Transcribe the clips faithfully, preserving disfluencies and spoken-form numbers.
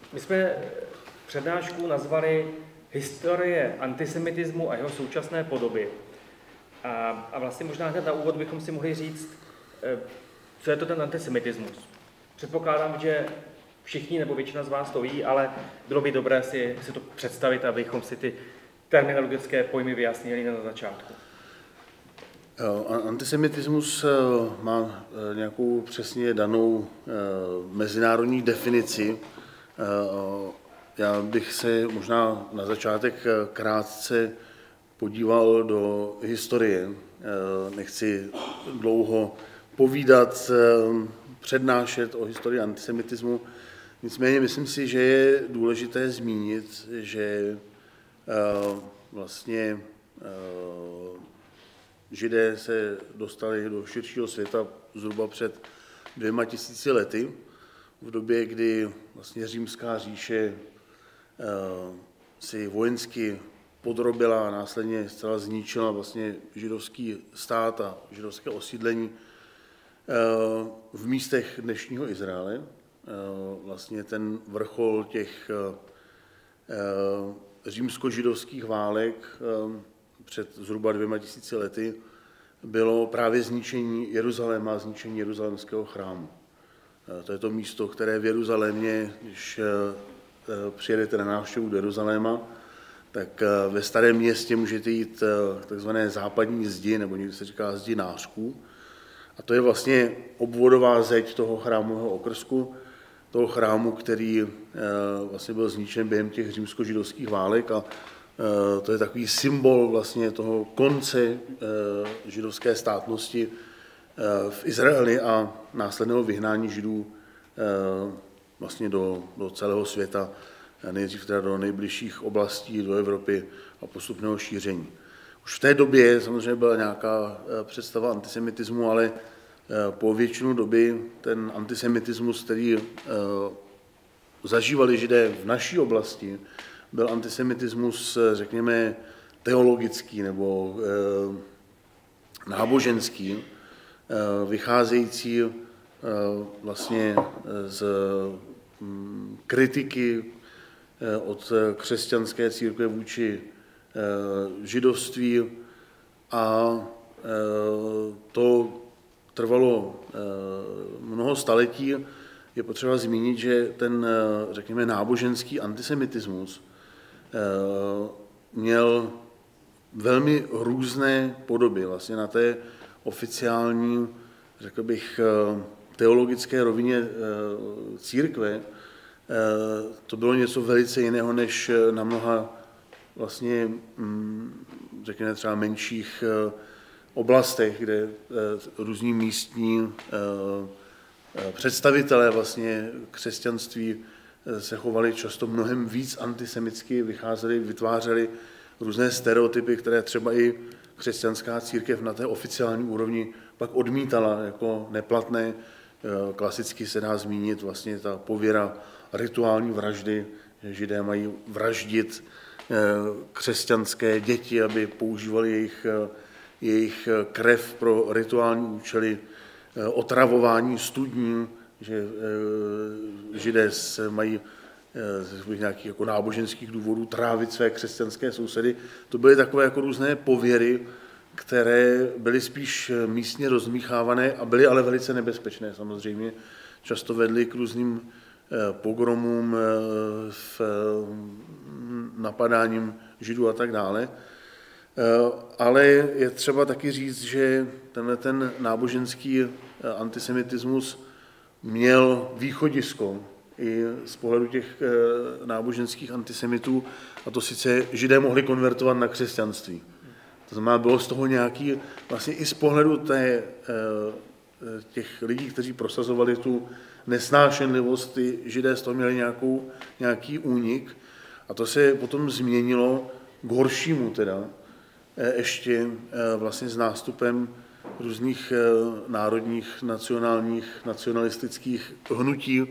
My jsme přednášku nazvali Historie antisemitismu a jeho současné podoby. A, a vlastně možná hned na úvod bychom si mohli říct, co je to ten antisemitismus. Předpokládám, že všichni nebo většina z vás to ví, ale bylo by dobré si, si to představit, abychom si ty terminologické pojmy vyjasnili na začátku. Antisemitismus má nějakou přesně danou mezinárodní definici. Já bych se možná na začátek krátce podíval do historie. Nechci dlouho povídat, přednášet o historii antisemitismu. Nicméně myslím si, že je důležité zmínit, že vlastně Židé se dostali do širšího světa zhruba před dvěma tisíci lety, v době, kdy vlastně Římská říše si vojensky podrobila a následně zcela zničila vlastně židovský stát a židovské osídlení v místech dnešního Izraele. Vlastně ten vrchol těch římsko-židovských válek před zhruba dvěma tisíci lety bylo právě zničení Jeruzaléma, zničení jeruzalémského chrámu. To je to místo, které v Jeruzalémě, když přijedete na návštěvu do Jeruzaléma, tak ve starém městě můžete jít k takzvané západní zdi, nebo někdy se říká zdi nářků. A to je vlastně obvodová zeď toho chrámového okrsku, toho chrámu, který vlastně byl zničen během těch římsko-židovských válek, a to je takový symbol vlastně toho konce židovské státnosti v Izraeli a následného vyhnání Židů vlastně do, do celého světa, nejdřív teda do nejbližších oblastí, do Evropy a postupného šíření. Už v té době samozřejmě byla nějaká představa antisemitismu, ale po většinu doby ten antisemitismus, který zažívali Židé v naší oblasti, byl antisemitismus, řekněme, teologický nebo náboženský, vycházející vlastně z kritiky od křesťanské církve vůči židovství, a to trvalo mnoho staletí. Je potřeba zmínit, že ten, řekněme, náboženský antisemitismus měl velmi různé podoby. Vlastně na té oficiální, řekl bych, teologické rovině církve to bylo něco velice jiného než na mnoha vlastně, řekněme, třeba menších oblastech, kde různí místní představitelé vlastně křesťanství se chovali často mnohem víc antisemicky, vycházeli, vytvářeli různé stereotypy, které třeba i křesťanská církev na té oficiální úrovni pak odmítala jako neplatné. Klasicky se dá zmínit vlastně ta pověra rituální vraždy, že Židé mají vraždit křesťanské děti, aby používali jejich, jejich krev pro rituální účely, otravování studní, že Židé se mají z nějakých jako náboženských důvodů trávit své křesťanské sousedy. To byly takové jako různé pověry, které byly spíš místně rozmíchávané a byly ale velice nebezpečné samozřejmě. Často vedly k různým pogromům, v napadáním Židů a tak dále. Ale je třeba taky říct, že tenhle ten náboženský antisemitismus měl východisko i z pohledu těch náboženských antisemitů, a to sice Židé mohli konvertovat na křesťanství. To znamená, bylo z toho nějaký, vlastně i z pohledu té, těch lidí, kteří prosazovali tu nesnášenlivost, ty Židé z toho měli nějakou, nějaký únik, a to se potom změnilo k horšímu teda, ještě vlastně s nástupem různých národních, nacionálních, nacionalistických hnutí,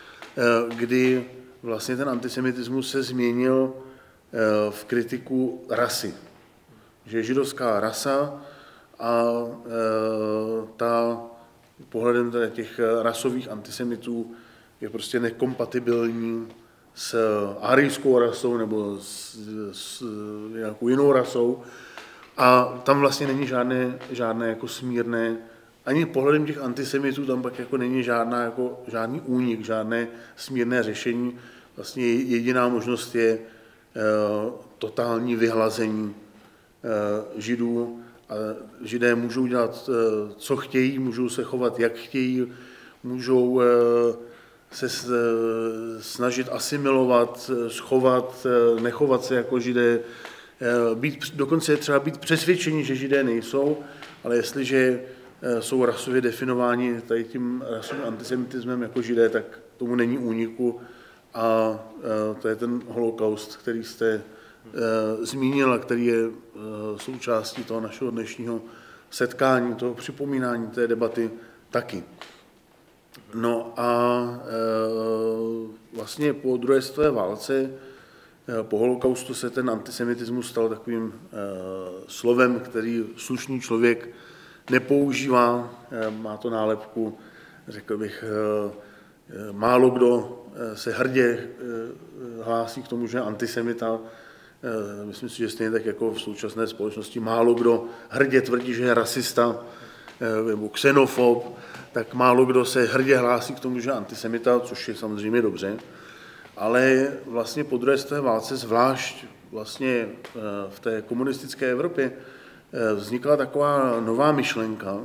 kdy vlastně ten antisemitismus se změnil v kritiku rasy. Že židovská rasa a ta pohledem těch rasových antisemitů je prostě nekompatibilní s árijskou rasou nebo s, s nějakou jinou rasou. A tam vlastně není žádné, žádné jako smírné, ani pohledem těch antisemitů tam pak jako není žádná, jako, žádný únik, žádné smírné řešení. Vlastně jediná možnost je uh, totální vyhlazení uh, Židů. A Židé můžou dělat, uh, co chtějí, můžou se chovat, jak chtějí, můžou uh, se uh, snažit asimilovat, schovat, uh, nechovat se jako Židé, být, dokonce třeba být přesvědčení, že Židé nejsou, ale jestliže jsou rasově definováni tady tím rasovým antisemitismem jako Židé, tak tomu není úniku a to je ten holokaust, který jste zmínil a který je součástí toho našeho dnešního setkání, toho připomínání té debaty taky. No a vlastně po druhé světové válce po holokaustu se ten antisemitismus stal takovým uh, slovem, který slušný člověk nepoužívá. Uh, má to nálepku, řekl bych, uh, málo kdo uh, se hrdě uh, hlásí k tomu, že je antisemita. Uh, myslím si, že stejně tak jako v současné společnosti málo kdo hrdě tvrdí, že je rasista uh, nebo xenofob, tak málo kdo se hrdě hlásí k tomu, že je antisemita, což je samozřejmě dobře. Ale vlastně po druhé světové válce, zvlášť vlastně v té komunistické Evropě, vznikla taková nová myšlenka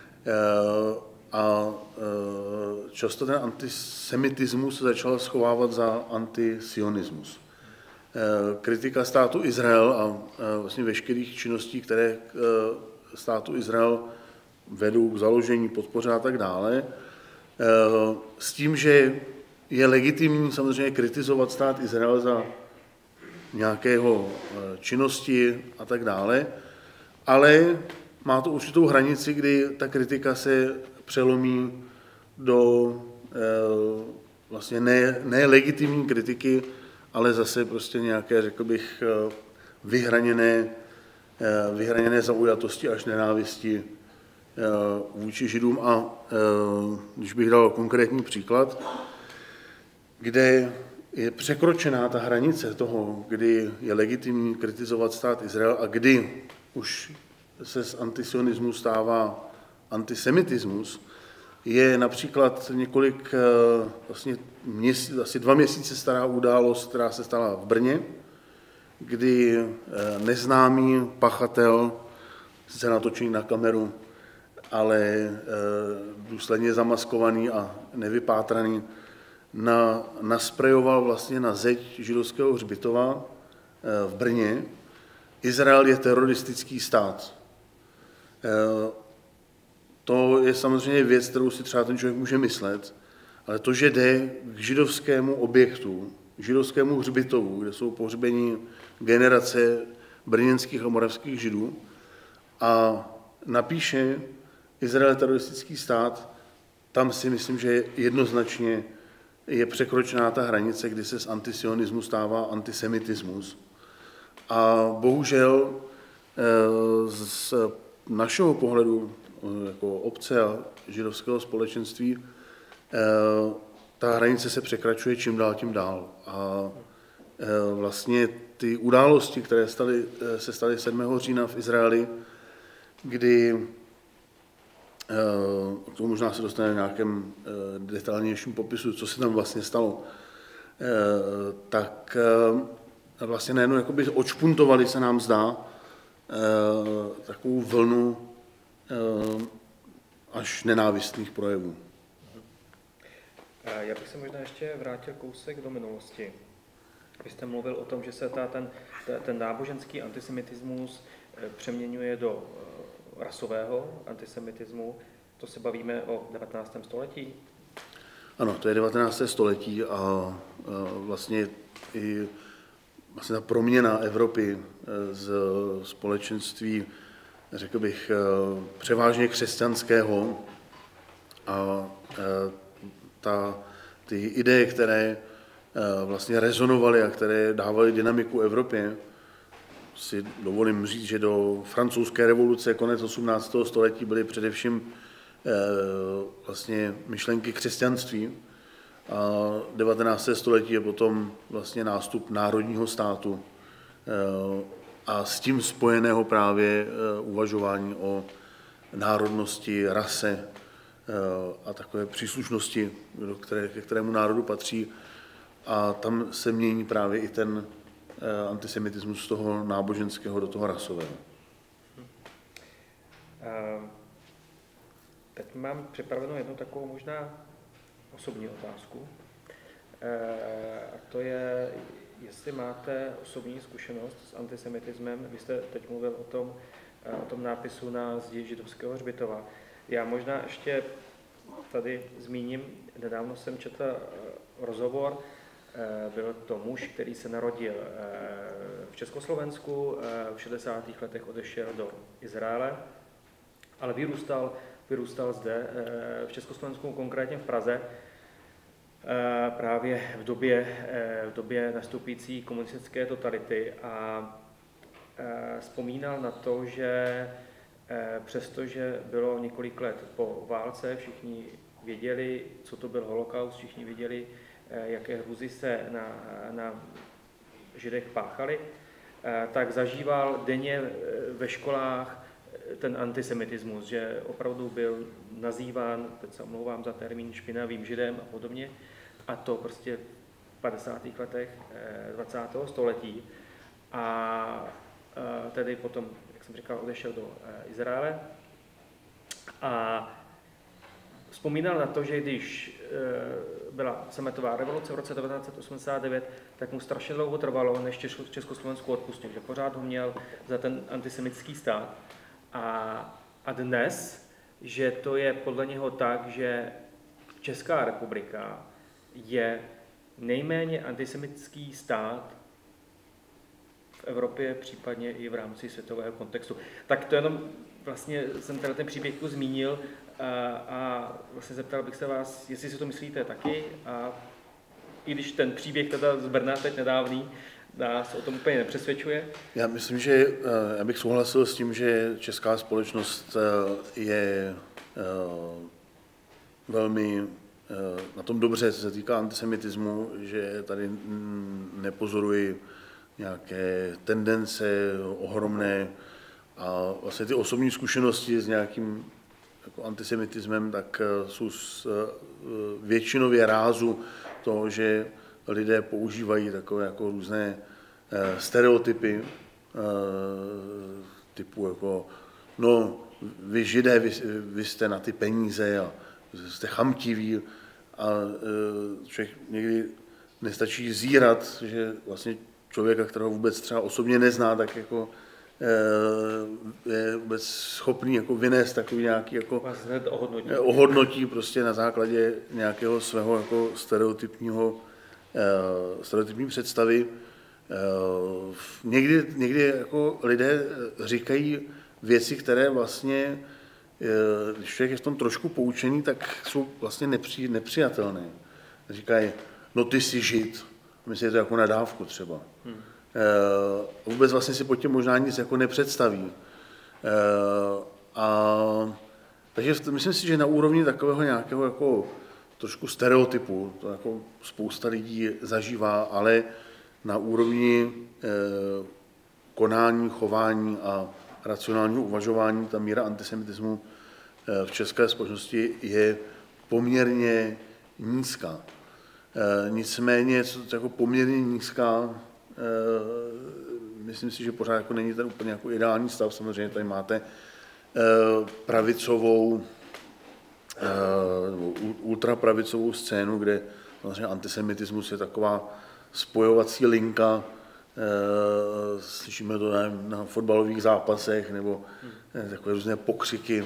a často ten antisemitismus se začal schovávat za antisionismus. Kritika státu Izrael a vlastně veškerých činností, které státu Izrael vedou k založení, podpoře a tak dále, s tím, že je legitimní samozřejmě kritizovat stát Izrael za nějakého činnosti a tak dále, ale má to určitou hranici, kdy ta kritika se přelomí do vlastně ne, ne legitimní kritiky, ale zase prostě nějaké, řekl bych, vyhraněné, vyhraněné zaujatosti až nenávisti vůči Židům. A když bych dal konkrétní příklad, kde je překročená ta hranice toho, kdy je legitimní kritizovat stát Izrael a kdy už se z antisionismu stává antisemitismus, je například několik, vlastně měsíc, asi dva měsíce stará událost, která se stala v Brně, kdy neznámý pachatel, sice natočený na kameru, ale důsledně zamaskovaný a nevypátraný, Na, nasprejoval vlastně na zeď židovského hřbitova v Brně. Izrael je teroristický stát. To je samozřejmě věc, kterou si třeba ten člověk může myslet, ale to, že jde k židovskému objektu, židovskému hřbitovu, kde jsou pohřbeni generace brněnských a moravských Židů a napíše Izrael teroristický stát, tam si myslím, že jednoznačně je překročená ta hranice, kdy se z antisionismu stává antisemitismus. A bohužel z našeho pohledu jako obce a židovského společenství ta hranice se překračuje čím dál tím dál. A vlastně ty události, které staly, se staly sedmého října v Izraeli, kdy k tomu možná se dostane v nějakém detailnějším popisu, co se tam vlastně stalo, tak vlastně najednou jakoby odšpuntovali, se nám zdá, takovou vlnu až nenávistných projevů. Já bych se možná ještě vrátil kousek do minulosti. Vy jste mluvil o tom, že se ta, ten, ten náboženský antisemitismus přeměňuje do rasového antisemitismu. To se bavíme o devatenáctém století? Ano, to je devatenácté století a, a vlastně i vlastně ta proměna Evropy z společenství, řekl bych, převážně křesťanského a ta, ty ideje, které vlastně rezonovaly a které dávaly dynamiku Evropě, si dovolím říct, že do francouzské revoluce konec osmnáctého století byly především vlastně myšlenky křesťanství A devatenácté století je potom vlastně nástup národního státu a s tím spojeného právě uvažování o národnosti, rase a takové příslušnosti, do které, ke kterému národu patří. A tam se mění právě i ten antisemitismus z toho náboženského do toho rasového. Teď mám připravenou jednu takovou možná osobní otázku. A to je, jestli máte osobní zkušenost s antisemitismem. Vy jste teď mluvil o tom, o tom nápisu na zdi židovského hřbitova. Já možná ještě tady zmíním, nedávno jsem četl rozhovor, byl to muž, který se narodil v Československu, v šedesátých letech odešel do Izraele, ale vyrůstal, vyrůstal zde v Československu, konkrétně v Praze, právě v době, v době nastupující komunistické totality a vzpomínal na to, že přestože bylo několik let po válce, všichni věděli, co to byl holokaust, všichni věděli, jaké hrůzy se na, na Židech páchaly, tak zažíval denně ve školách ten antisemitismus, že opravdu byl nazýván, teď se omlouvám za termín, špinavým Židem a podobně, a to prostě v padesátých letech dvacátého století. A tedy potom, jak jsem říkal, odešel do Izraele a vzpomínal na to, že když byla sametová revoluce v roce devatenáct set osmdesát devět, tak mu strašně dlouho trvalo, než Československu odpustil, že pořád ho měl za ten antisemitský stát. A, a dnes, že to je podle něho tak, že Česká republika je nejméně antisemitský stát v Evropě, případně i v rámci světového kontextu. Tak to jenom vlastně jsem tady ten příběh zmínil a, a vlastně zeptal bych se vás, jestli si to myslíte taky, a i když ten příběh teda z Brna teď nedávný nás o tom úplně nepřesvědčuje. Já myslím, že já bych souhlasil s tím, že česká společnost je velmi na tom dobře, co se týká antisemitismu, že tady nepozoruji nějaké tendence ohromné a vlastně ty osobní zkušenosti s nějakým jako antisemitismem tak jsou většinově rázu toho, že lidé používají takové jako různé stereotypy typu jako no vy Židé, vy, vy jste na ty peníze a jste chamtiví a člověk někdy nestačí zírat, že vlastně člověka, kterého vůbec třeba osobně nezná, tak jako je vůbec schopný jako vynést takový nějaký jako ohodnotí. ohodnotí prostě na základě nějakého svého jako stereotypního stereotypní představy. Někdy, někdy jako lidé říkají věci, které vlastně, když člověk je v tom trošku poučený, tak jsou vlastně nepři, nepřijatelné. Říkají, no ty jsi Žid. Myslím, že to jako nadávku třeba. Hmm. Vůbec vlastně si pod tím možná nic jako nepředstaví. A, takže myslím si, že na úrovni takového nějakého jako trošku stereotypu, to jako spousta lidí zažívá, ale na úrovni eh, konání, chování a racionálního uvažování ta míra antisemitismu eh, v české společnosti je poměrně nízká. Eh, nicméně to jako poměrně nízká, eh, myslím si, že pořád jako není ten úplně jako ideální stav. Samozřejmě tady máte eh, pravicovou ultrapravicovou scénu, kde vlastně antisemitismus je taková spojovací linka, slyšíme to na, na fotbalových zápasech, nebo takové různé pokřiky.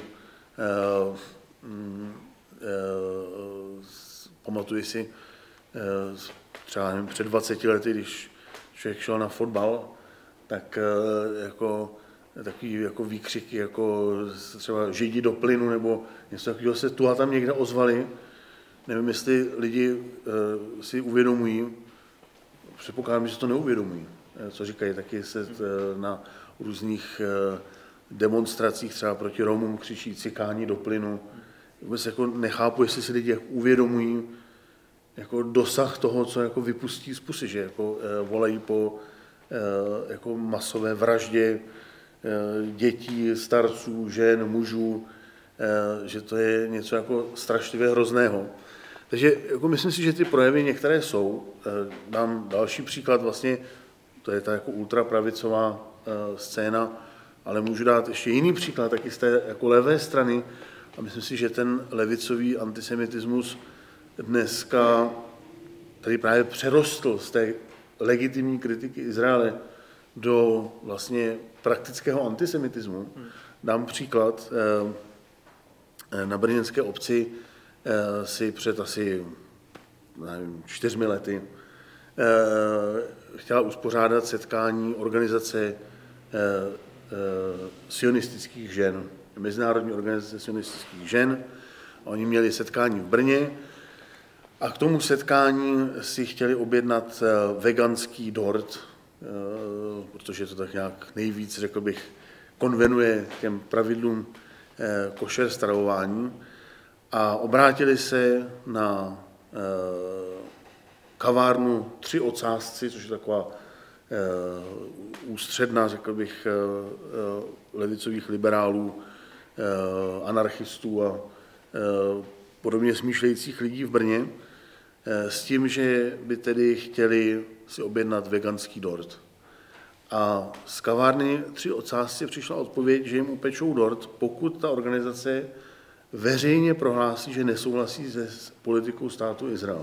Pamatuji si třeba nevím, před dvaceti lety, když člověk šel na fotbal, tak jako takový jako výkřiky, jako třeba Židi do plynu, nebo něco takového se tu a tam někde ozvali. Nevím, jestli lidi uh, si uvědomují, předpokládám, že se to neuvědomují, co říkají, taky se uh, na různých uh, demonstracích třeba proti Romům křičí cikáni do plynu. Vůbec jako nechápu, jestli si lidi uvědomují, jako dosah toho, co jako vypustí z pusy, že jako volají po jako masové vraždě dětí, starců, žen, mužů, že to je něco jako strašlivě hrozného. Takže jako myslím si, že ty projevy některé jsou. Dám další příklad, vlastně to je ta jako ultrapravicová scéna, ale můžu dát ještě jiný příklad, taky z té jako levé strany. A myslím si, že ten levicový antisemitismus dneska tady právě přerostl z té legitimní kritiky Izraele do vlastně praktického antisemitismu. Dám příklad. Na brněnské obci si před asi nevím, čtyřmi lety chtěla uspořádat setkání organizace sionistických žen, Mezinárodní organizace sionistických žen. Oni měli setkání v Brně a k tomu setkání si chtěli objednat veganský dort, protože to tak nějak nejvíc, řekl bych, konvenuje těm pravidlům košer stravování a obrátili se na kavárnu Tři ocásci, což je taková ústředna, řekl bych, levicových liberálů, anarchistů a podobně smýšlejících lidí v Brně, s tím, že by tedy chtěli si objednat veganský dort. A z kavárny Tři ocásci přišla odpověď, že jim upečou dort, pokud ta organizace veřejně prohlásí, že nesouhlasí se politikou státu Izrael.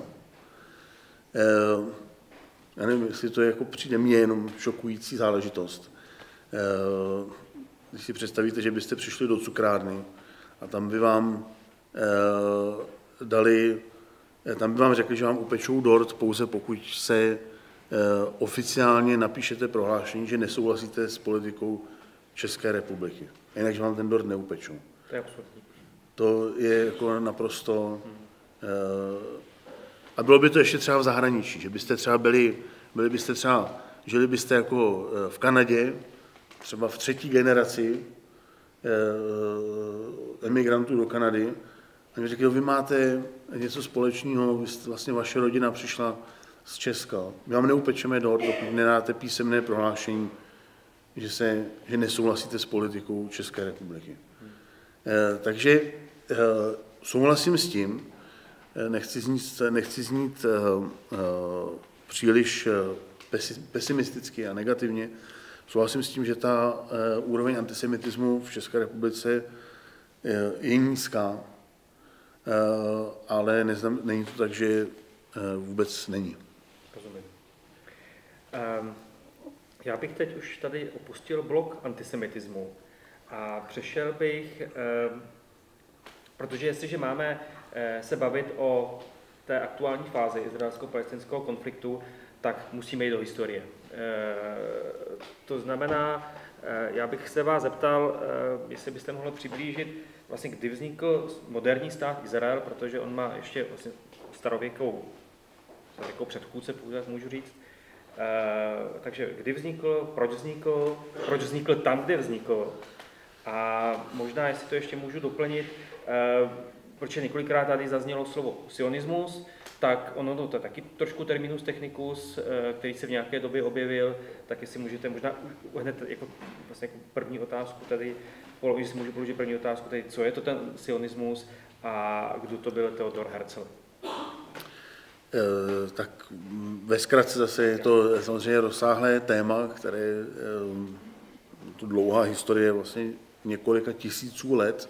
Já nevím, jestli to je jako přijde mně jenom šokující záležitost. Když si představíte, že byste přišli do cukrárny a tam by vám dali, tam by vám řekli, že vám upečou dort pouze pokud se oficiálně napíšete prohlášení, že nesouhlasíte s politikou České republiky. Jinak, že vám ten dort neupečou. To je absurdní. To je jako naprosto... Hmm. A bylo by to ještě třeba v zahraničí, že byste třeba byli, byli byste třeba, žili byste jako v Kanadě, třeba v třetí generaci emigrantů do Kanady, a mi řekli, vy máte něco společného, vy jste, vlastně vaše rodina přišla z Česka. My vám neupečeme dort, dokud nedáte písemné prohlášení, že, se, že nesouhlasíte s politikou České republiky. Hmm. E, takže e, souhlasím s tím, nechci znít, nechci znít e, e, příliš pesimisticky a negativně, souhlasím s tím, že ta e, úroveň antisemitismu v České republice e, je nízká, e, ale neznam, není to tak, že e, vůbec není. Rozumím. Um, já bych teď už tady opustil blok antisemitismu a přešel bych, um, protože jestliže máme uh, se bavit o té aktuální fázi izraelsko-palestinského konfliktu, tak musíme jít do historie. Uh, to znamená, uh, já bych se vás zeptal, uh, jestli byste mohli přiblížit, vlastně kdy vznikl moderní stát Izrael, protože on má ještě vlastně starověkou jako předchůdce, pokud můžu říct. E, takže kdy vznikl, proč vznikl, proč vznikl tam, kde vznikl. A možná, jestli to ještě můžu doplnit, e, protože několikrát tady zaznělo slovo sionismus, tak ono to, to je taky trošku terminus technicus, e, který se v nějaké době objevil, tak jestli můžete možná hned jako, vlastně jako první otázku tady, jestli můžu položit první otázku tady, co je to ten sionismus a kdo to byl Theodor Herzl. Tak ve zkratce zase je to samozřejmě rozsáhlé téma, které tu dlouhá historie vlastně několika tisíců let.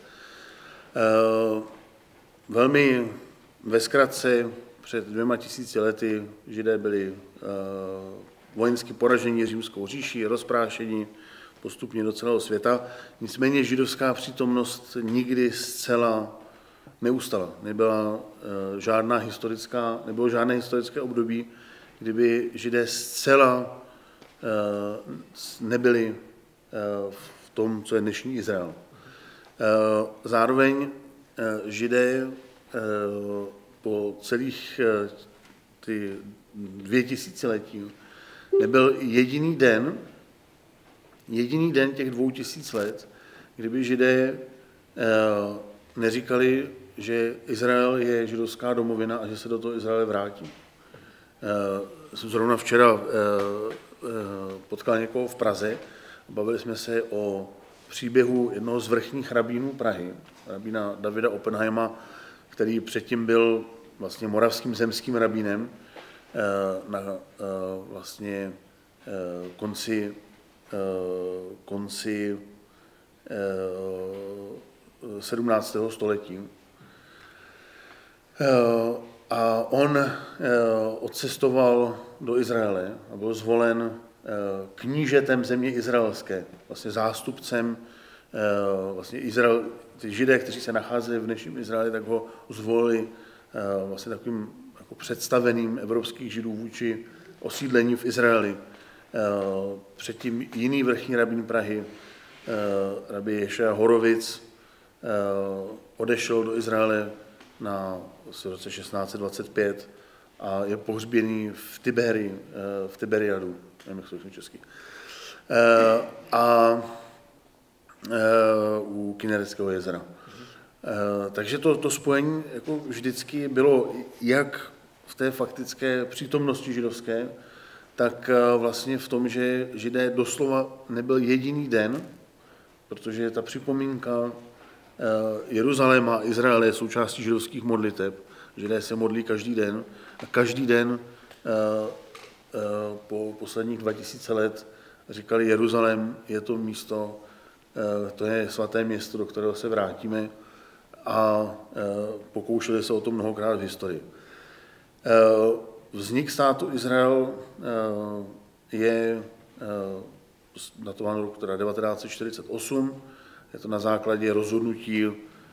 Velmi ve zkratce před dvěma tisíci lety Židé byli vojensky poraženi římskou říší, rozprášeni postupně do celého světa. Nicméně židovská přítomnost nikdy zcela neustala. Nebyla uh, žádná historická, nebylo žádné historické období, kdyby Židé zcela uh, nebyli uh, v tom, co je dnešní Izrael. Uh, zároveň uh, Židé uh, po celých uh, ty dvě tisíciletí nebyl jediný den, jediný den těch dvou tisíc let, kdyby Židé uh, neříkali, že Izrael je židovská domovina a že se do toho Izraele vrátí. Jsem zrovna včera potkal někoho v Praze, bavili jsme se o příběhu jednoho z vrchních rabínů Prahy, rabína Davida Oppenheima, který předtím byl vlastně moravským zemským rabínem na vlastně konci, konci sedmnáctého století. A on odcestoval do Izraele a byl zvolen knížetem země izraelské, vlastně zástupcem vlastně Izrael, ty Židé, kteří se nacházeli v dnešním Izraeli, tak ho zvolili vlastně takovým jako představeným evropských Židů vůči osídlení v Izraeli. Předtím jiný vrchní rabín Prahy, rabí Ješaja Horovic, odešel do Izraele na v roce šestnáct set dvacet pět a je pohřběný v Tiberii, v Tiberiadu, nevím, jak jsou český. A u Kinereckého jezera. Takže to, to spojení jako vždycky bylo jak v té faktické přítomnosti židovské, tak vlastně v tom, že Židé doslova nebyl jediný den, protože ta připomínka Jeruzaléma a Izraele je součástí židovských modliteb. Židé se modlí každý den a každý den po posledních dva tisíce let říkali, Jeruzalém je to místo, to je svaté město, do kterého se vrátíme, a pokoušeli se o to mnohokrát v historii. Vznik státu Izrael je datován roku devatenáct set čtyřicet osm, je to na základě rozhodnutí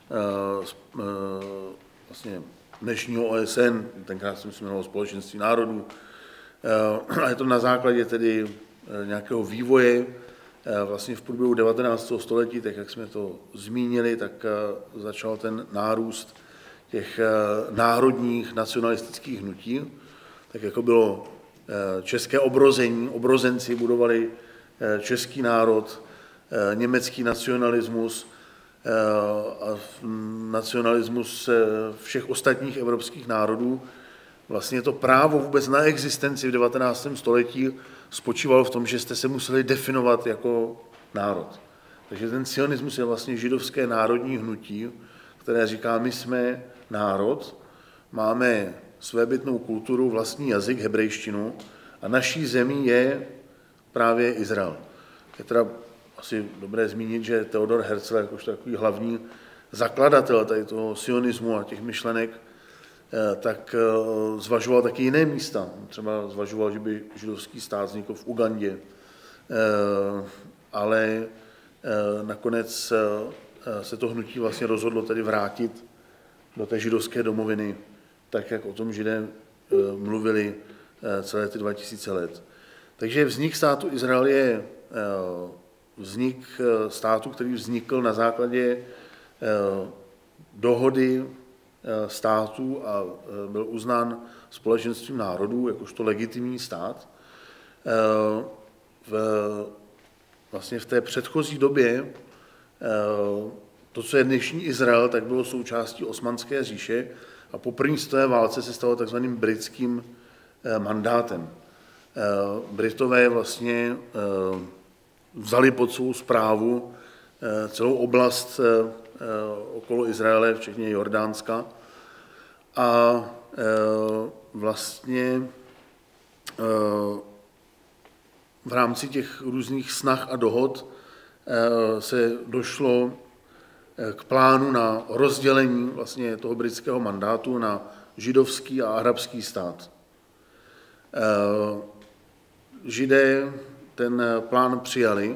vlastně dnešního O S N, tenkrát se jmenovalo Společenství národů, a je to na základě tedy nějakého vývoje. Vlastně v průběhu devatenáctého století, tak jak jsme to zmínili, tak začal ten nárůst těch národních nacionalistických hnutí, tak jako bylo české obrození, obrozenci budovali český národ, německý nacionalismus a nacionalismus všech ostatních evropských národů. Vlastně to právo vůbec na existenci v devatenáctém století spočívalo v tom, že jste se museli definovat jako národ. Takže ten sionismus je vlastně židovské národní hnutí, které říká, my jsme národ, máme svébytnou kulturu, vlastní jazyk, hebrejštinu a naší zemí je právě Izrael. Je teda asi dobré zmínit, že Theodor Herzl, jakožto takový hlavní zakladatel tady toho sionismu a těch myšlenek, tak zvažoval taky jiné místa. Třeba zvažoval, že by židovský stát vznikl v Ugandě, ale nakonec se to hnutí vlastně rozhodlo tedy vrátit do té židovské domoviny, tak jak o tom Židé mluvili celé ty dva tisíce let. Takže vznik státu Izrael je vznik státu, který vznikl na základě dohody států a byl uznán Společenstvím národů jakožto legitimní stát. V, vlastně v té předchozí době to, co je dnešní Izrael, tak bylo součástí Osmanské říše a po první světové válce se stalo takzvaným britským mandátem. Britové vlastně vzali pod svou správu celou oblast okolo Izraele, včetně Jordánska. A vlastně v rámci těch různých snah a dohod se došlo k plánu na rozdělení vlastně toho britského mandátu na židovský a arabský stát. Židé ten plán přijali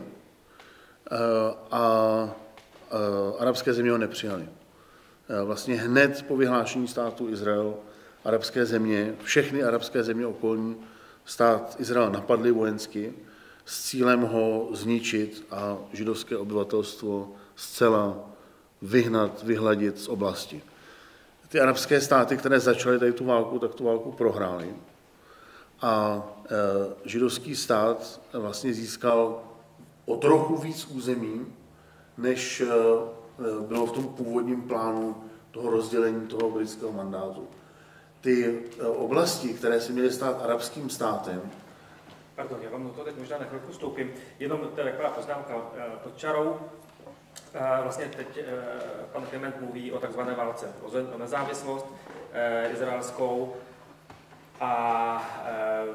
a arabské země ho nepřijali. Vlastně hned po vyhlášení státu Izrael arabské země, všechny arabské země okolní, stát Izrael napadly vojensky s cílem ho zničit a židovské obyvatelstvo zcela vyhnat, vyhladit z oblasti. Ty arabské státy, které začaly tady tu válku, tak tu válku prohrály. A e, židovský stát vlastně získal o trochu víc území, než e, bylo v tom původním plánu toho rozdělení toho britského mandátu. Ty oblasti, které se měly stát arabským státem. Pardon, já vám do toho teď možná na chvilku vstoupím. Jenom to je taková poznámka pod čarou. Vlastně teď pan Klement mluví o takzvané válce o nezávislost izraelskou. A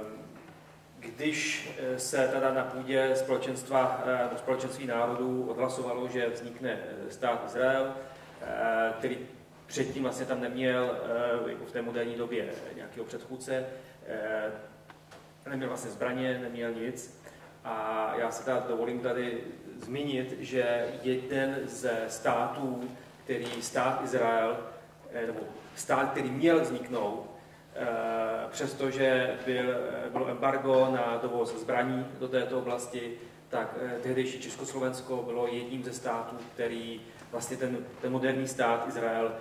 když se teda na půdě společenstva, společenství národů odhlasovalo, že vznikne stát Izrael, který předtím vlastně tam neměl jako v té moderní době nějakého předchůdce, neměl vlastně zbraně, neměl nic. A já se teda dovolím tady zmínit, že jeden ze států, který stát Izrael, nebo stát, který měl vzniknout, přestože byl, bylo embargo na dovoz zbraní do této oblasti, tak tehdejší Československo bylo jedním ze států, který vlastně ten, ten moderní stát Izrael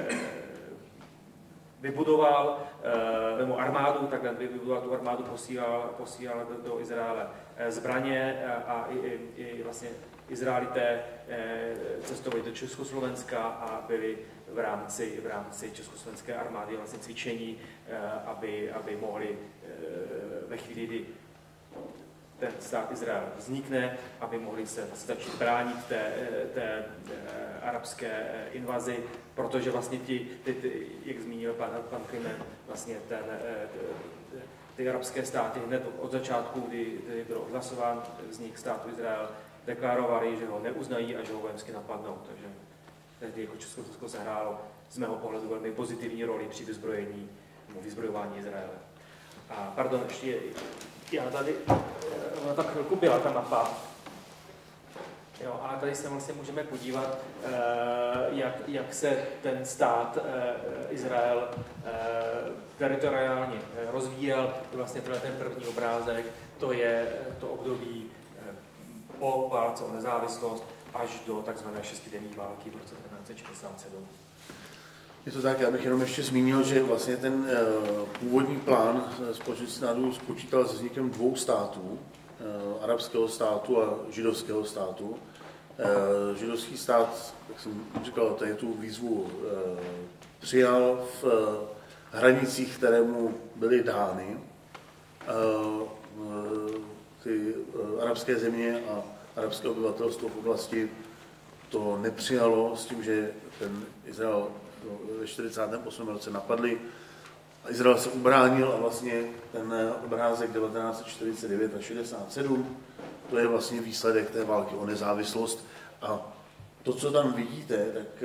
vybudoval, nebo armádu, takhle vybudoval tu armádu, posílal, posílal do, do Izraele zbraně a i, i, i vlastně Izraelité cestovali do Československa a byli v rámci, v rámci československé armády vlastně cvičení, aby, aby mohli ve chvíli, kdy ten stát Izrael vznikne, aby mohli se začít bránit té, té arabské invazi, protože vlastně ti, ty, ty, jak zmínil pan, pan Klement, vlastně ten, ty, ty arabské státy hned od začátku, kdy, kdy byl odhlasován vznik státu Izrael, deklarovali, že ho neuznají a že ho vojensky napadnou. Takže tehdy jako Československo sehrálo z mého pohledu velmi pozitivní roli při vyzbrojení nebo vyzbrojování Izraele. A pardon, ještě já tady, ona tak chvilku byla ta mapa. Jo, a tady se vlastně můžeme podívat, jak, jak se ten stát Izrael teritoriálně rozvíjel. Vlastně tohle ten první obrázek, to je to období po válce o nezávislost až do takzvané šestidenní války v roce devatenáct set šedesát sedm. Je to tak, já bych jenom ještě zmínil, že vlastně ten uh, původní plán Společenství národů spočítal se vznikem dvou států, uh, arabského státu a židovského státu. Uh, židovský stát, jak jsem říkal, tady tu výzvu uh, přijal v uh, hranicích, které mu byly dány. Uh, uh, ty uh, arabské země a arabské obyvatelstvo v oblasti to nepřijalo s tím, že ten Izrael ve čtyřicátém osmém roce napadli. Izrael se ubránil a vlastně ten obrázek devatenáct set čtyřicet devět a šedesát sedm, to je vlastně výsledek té války o nezávislost. A to, co tam vidíte, tak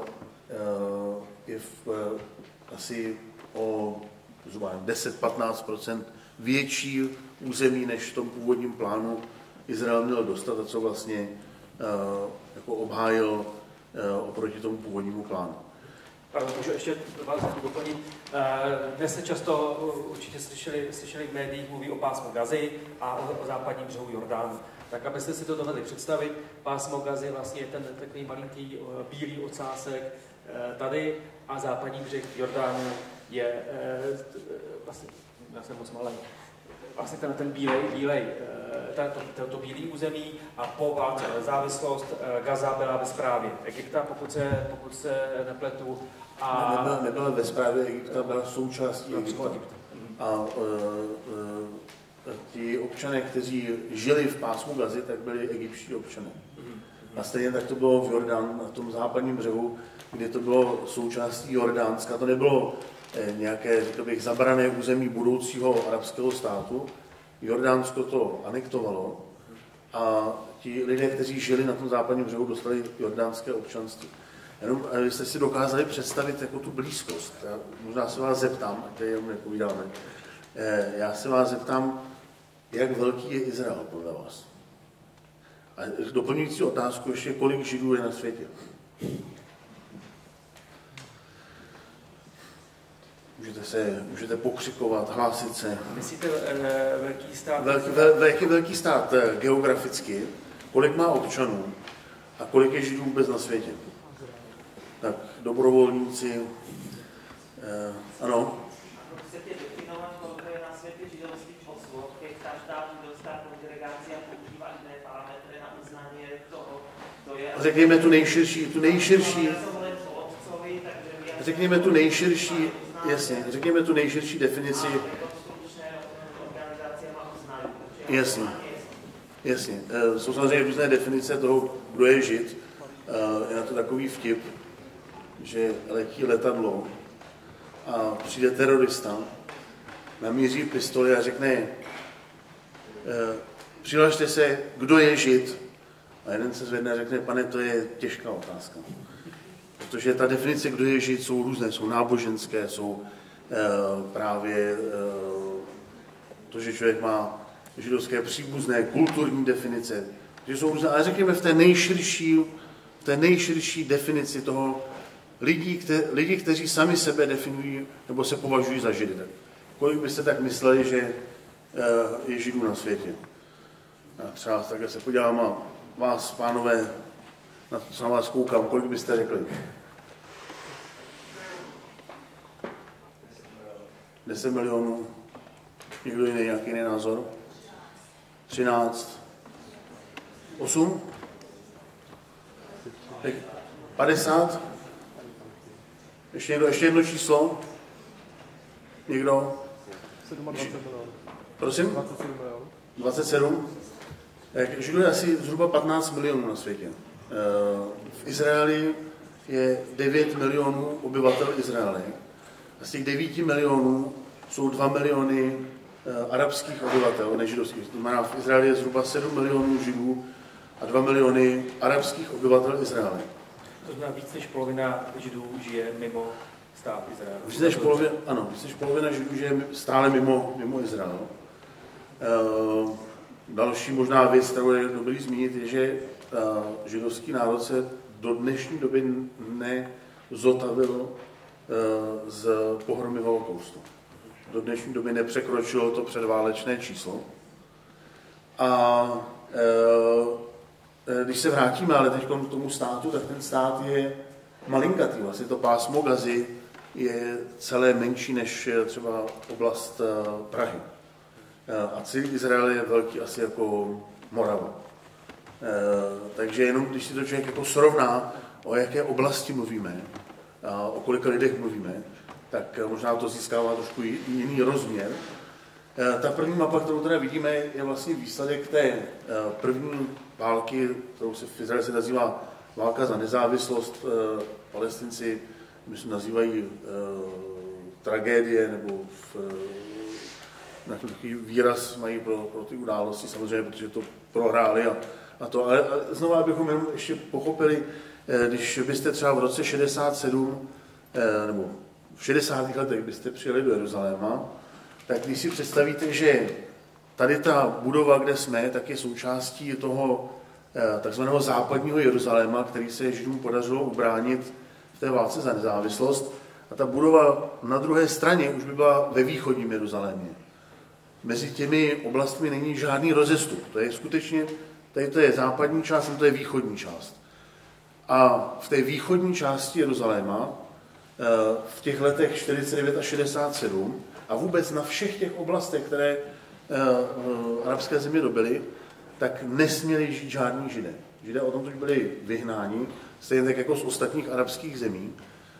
je v, asi o deset až patnáct procent větší území, než v tom původním plánu Izrael měl dostat a co vlastně jako obhájil oproti tomu původnímu plánu. Pardon, můžu ještě vás doplnit. Dnes se často určitě slyšeli, slyšeli v médiích, mluví o pásmu Gazy a o, o západním břehu Jordánu. Tak abyste si to dovedli představit, pásmo Gazy vlastně je ten takový malinký bílý ocásek tady a západní břeh Jordánu je vlastně, já jsem moc malý, vlastně ten, ten bílej, bílej, to, to, to bílý území a po válce o nezávislost Gaza byla ve správě Egypta, pokud se, pokud se nepletu. A nebyla, nebyla ve správě Egypta, byla součástí Egypta. A uh, uh, ti občané, kteří žili v pásmu Gazy, tak byli egyptští občané. A stejně tak to bylo v Jordánu, na tom západním břehu, kde to bylo součástí Jordánska. To nebylo eh, nějaké, řekl bych, zabrané území budoucího arabského státu. Jordánsko to anektovalo a ti lidé, kteří žili na tom západním břehu, dostali jordánské občanství. Jenom abyste si dokázali představit jako tu blízkost. Já možná se vás zeptám, a to jenom nepovídáme. Eh, já se vás zeptám, jak velký je Izrael podle vás? A doplňující otázku ještě, kolik Židů je na světě? Můžete se, můžete pokřikovat, hlásit se. Myslíte e, velký stát? Velký, vel, velký, velký stát e, geograficky. Kolik má občanů a kolik je Židů vůbec na světě? Tak dobrovolníci, e, ano. Chcete definovat, kolik je na světě židovských osvod, keď každá židovská kongregácia používá jiné parametry na uznání toho, to je... Řekněme tu nejširší, tu nejširší... Já jsem len otcovi, takže řekněme tu nejširší, jasně, řekněme tu nejširší definici. Jasně, jasně. Jsou samozřejmě různé definice toho, kdo je Žid. Je na to takový vtip, že letí letadlo a přijde terorista, namíří pistoli a řekne, přihlašte se, kdo je Žid. A jeden se zvedne a řekne, pane, to je těžká otázka. Protože ta definice, kdo je Žid, jsou různé, jsou náboženské, jsou e, právě e, to, že člověk má židovské příbuzné, kulturní definice, že jsou různé, ale řekněme v té nejširší, v té nejširší definici toho lidí, kte, lidi, kteří sami sebe definují nebo se považují za Židy. Kolik byste tak mysleli, že e, je Židů na světě? A třeba takhle se podívám a vás, pánové, na to, co na vás koukám, kolik byste řekli? deset milionů. Někdo jiný, nějaký jiný názor? třináct. osm? padesát? Ještě někdo, ještě jedno číslo? Někdo? Prosím? dvacet sedm? Židů je asi zhruba patnáct milionů na světě. V Izraeli je devět milionů obyvatel Izraele. A z těch devíti milionů jsou dva miliony arabských obyvatel, nežidovských. To znamená, v Izraeli je zhruba sedm milionů Židů a dva miliony arabských obyvatel Izraele. To znamená, víc než polovina Židů žije mimo stát Izrael. Víc než polovina, ano, víc než polovina Židů žije stále mimo, mimo Izrael. Uh, další možná věc, kterou je dobrý zmínit, je, že uh, židovský národ se do dnešní doby nezotavil uh, z pohromy holokaustu. Do dnešní doby nepřekročilo to předválečné číslo. A uh, když se vrátíme ale teď k tomu státu, tak ten stát je malinkatý. Vlastně to pásmo Gazy je celé menší než třeba oblast Prahy. A celý Izrael je velký asi jako Morava. Takže jenom když si to člověk jako srovná, o jaké oblasti mluvíme, a o kolika lidech mluvíme, tak možná to získává trošku jiný rozměr. Ta první mapa, kterou tady vidíme, je vlastně výsledek té první války, kterou se v Izraeli se nazývá válka za nezávislost. Palestinci, myslím, nazývají tragédie, nebo v, nějaký takový výraz mají pro, pro ty události, samozřejmě, protože to prohráli a, a to. Ale a znovu, abychom jenom ještě pochopili, když byste třeba v roce šedesát sedm, nebo v šedesátých letech byste přijeli do Jeruzaléma, tak když si představíte, že tady ta budova, kde jsme, tak je součástí toho takzvaného západního Jeruzaléma, který se Židům podařilo ubránit v té válce za nezávislost. A ta budova na druhé straně už by byla ve východním Jeruzalémě. Mezi těmi oblastmi není žádný rozestup. To je skutečně, tady to je západní část, a to je východní část. A v té východní části Jeruzaléma v těch letech čtyřicet devět a šedesát sedm a vůbec na všech těch oblastech, které arabské země dobyly, tak nesměli žít žádní Židé. Židé o tom, že byli vyhnáni, stejně tak jako z ostatních arabských zemí.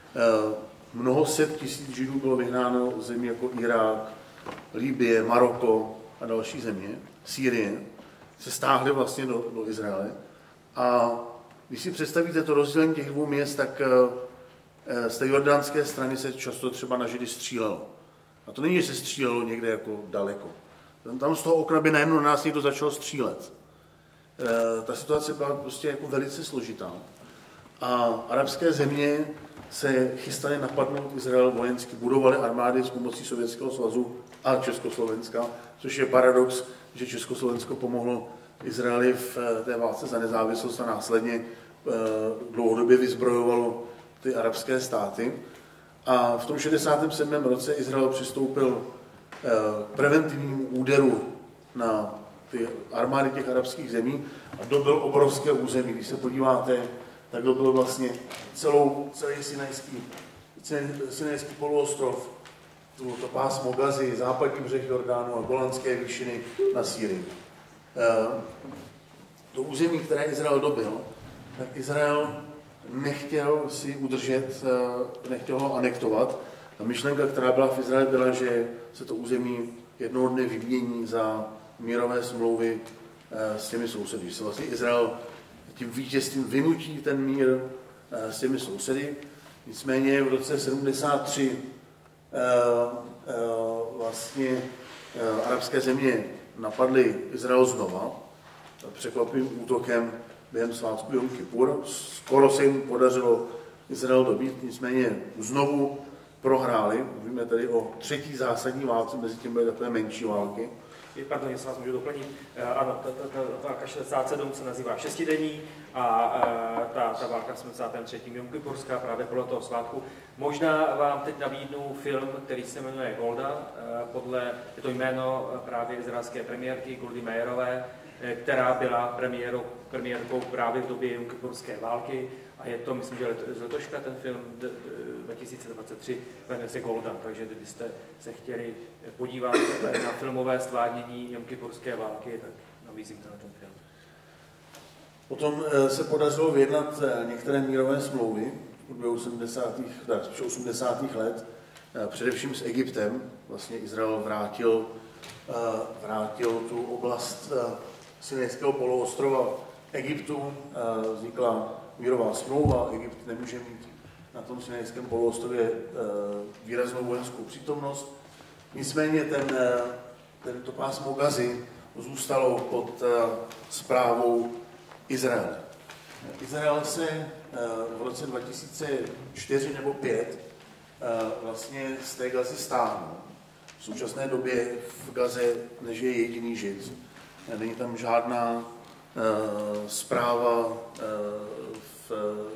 Mnoho set tisíc Židů bylo vyhnáno z zemí jako Irák, Libye, Maroko a další země, Sýrie, se stáhli vlastně do, do Izraele. A když si představíte to rozdělení těch dvou měst, tak z té jordánské strany se často třeba na Židy střílelo. A to není, že se střílelo někde jako daleko. Tam z toho okna by najednou na nás někdo začal střílet. E, ta situace byla prostě jako velice složitá. A arabské země se chystaly napadnout Izrael vojensky, budovaly armády s pomocí Sovětského svazu a Československa, což je paradox, že Československo pomohlo Izraeli v té válce za nezávislost a následně e, dlouhodobě vyzbrojovalo ty arabské státy. A v tom šedesátém sedmém roce Izrael přistoupil k preventivnímu úderu na ty armády těch arabských zemí a dobil obrovské území. Když se podíváte, tak dobil vlastně celou, celý Sinajský, Sinajský poloostrov, to, to pásmo Gazy, západní břeh Jordánu a Golanské výšiny na Sýrii. To území, které Izrael dobil, tak Izrael nechtěl si udržet, nechtěl ho anektovat. A myšlenka, která byla v Izraeli, byla, že se to území jednoho dne vymění za mírové smlouvy s těmi sousedy. Že se vlastně Izrael tím vítězstvím vynutí ten mír s těmi sousedy. Nicméně v roce sedmdesát tři vlastně arabské země napadly Izrael znova překvapivým útokem během svátku Jom Kipur. Skoro se jim podařilo Izrael dobít, nicméně znovu prohráli. Mluvíme tady o třetí zásadní válce, mezi tím byly takové menší války. Pardon, jestli vás můžu doplnit. Ano, ta, ta, ta válka šedesát sedm se nazývá šestidenní a, a ta, ta válka sedmdesát tři Jom Kipurská právě podle toho svátku. Možná vám teď nabídnu film, který se jmenuje Golda, podle, je to jméno právě izraelské premiérky Goldy Meirové, která byla premiérou, premiérkou právě v době Jom Kipurské války. A je to, myslím, že z letoška ten film dva tisíce dvacet tři, jmenuje se Golda, takže kdybyste se chtěli podívat na filmové stvárnění Jom Kipurské války, tak nabízím na ten film. Potom se podařilo vyjednat některé mírové smlouvy v osmdesátých osmdesátých let, především s Egyptem. Vlastně Izrael vrátil, vrátil tu oblast Sinajského poloostrova Egyptu, vznikla mírová smlouva, Egypt nemůže mít na tom Sinajském poloostrově výraznou vojenskou přítomnost. Nicméně ten, tento pásmo Gazy zůstalo pod správou Izraele. Izrael se v roce dva tisíce čtyři nebo pět vlastně z té Gazy stáhnul. V současné době v Gaze nežije jediný Žid. Není tam žádná správa v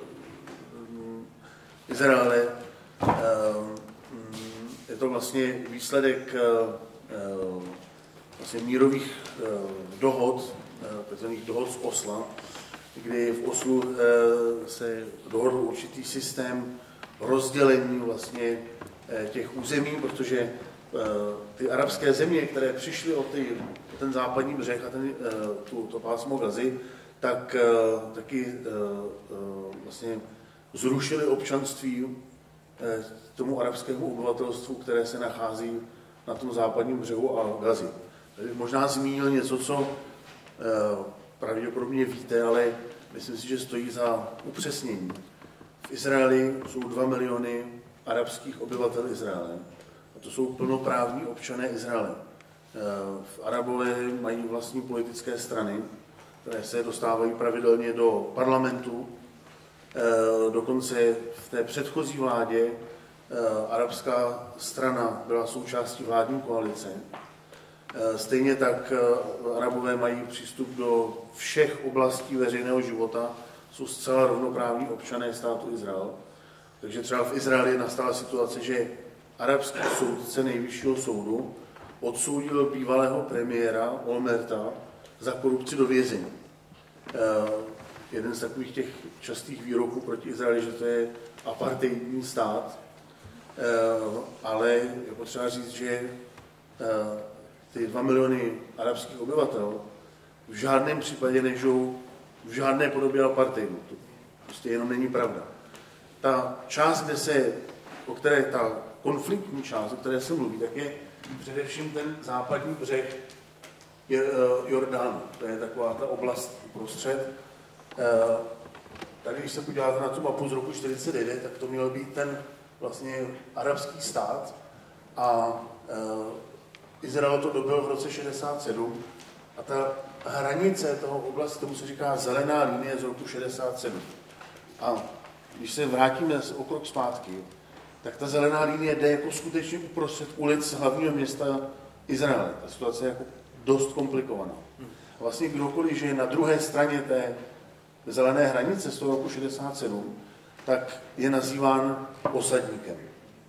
Izraele. Je to vlastně výsledek vlastně mírových dohod, takzvaných dohod z Osla, kdy v Oslu se dohodl určitý systém rozdělení vlastně těch území, protože ty arabské země, které přišly o, ty, o ten západní břeh a ten, tu, to pásmo Gazy, tak taky vlastně zrušili občanství tomu arabskému obyvatelstvu, které se nachází na tom západním břehu a Gazy. Tady možná zmínil něco, co pravděpodobně víte, ale myslím si, že stojí za upřesnění. V Izraeli jsou dva miliony arabských obyvatel Izraele. A to jsou plnoprávní občané Izraele. Arabové mají vlastní politické strany, které se dostávají pravidelně do parlamentu. Dokonce v té předchozí vládě arabská strana byla součástí vládní koalice. Stejně tak Arabové mají přístup do všech oblastí veřejného života, jsou zcela rovnoprávní občané státu Izrael. Takže třeba v Izraeli nastala situace, že arabský soudce nejvyššího soudu odsoudil bývalého premiéra Olmerta za korupci do vězení. Eh, jeden z takových těch častých výroků proti Izraeli, že to je apartheidní stát, eh, ale je potřeba říct, že eh, ty dva miliony arabských obyvatel v žádném případě nežijou v žádné podobě apartheidu. To prostě jenom není pravda. Ta část, kde se, o které ta konfliktní část, o které se mluví, tak je především ten západní břeh Jordánu. To je taková ta oblast uprostřed. Tady, když se podíváte na tu mapu z roku čtyřicet devět, tak to měl být ten vlastně arabský stát a Izrael to dobil v roce šedesát sedm a ta hranice toho oblasti, tomu se říká zelená linie z roku šedesát sedm. A když se vrátíme o krok zpátky, tak ta zelená linie jde jako skutečně uprostřed ulic hlavního města Izraele. Ta situace je jako dost komplikovaná. A vlastně kdokoliv žije na druhé straně té zelené hranice z toho roku šedesát sedm, tak je nazýván osadníkem.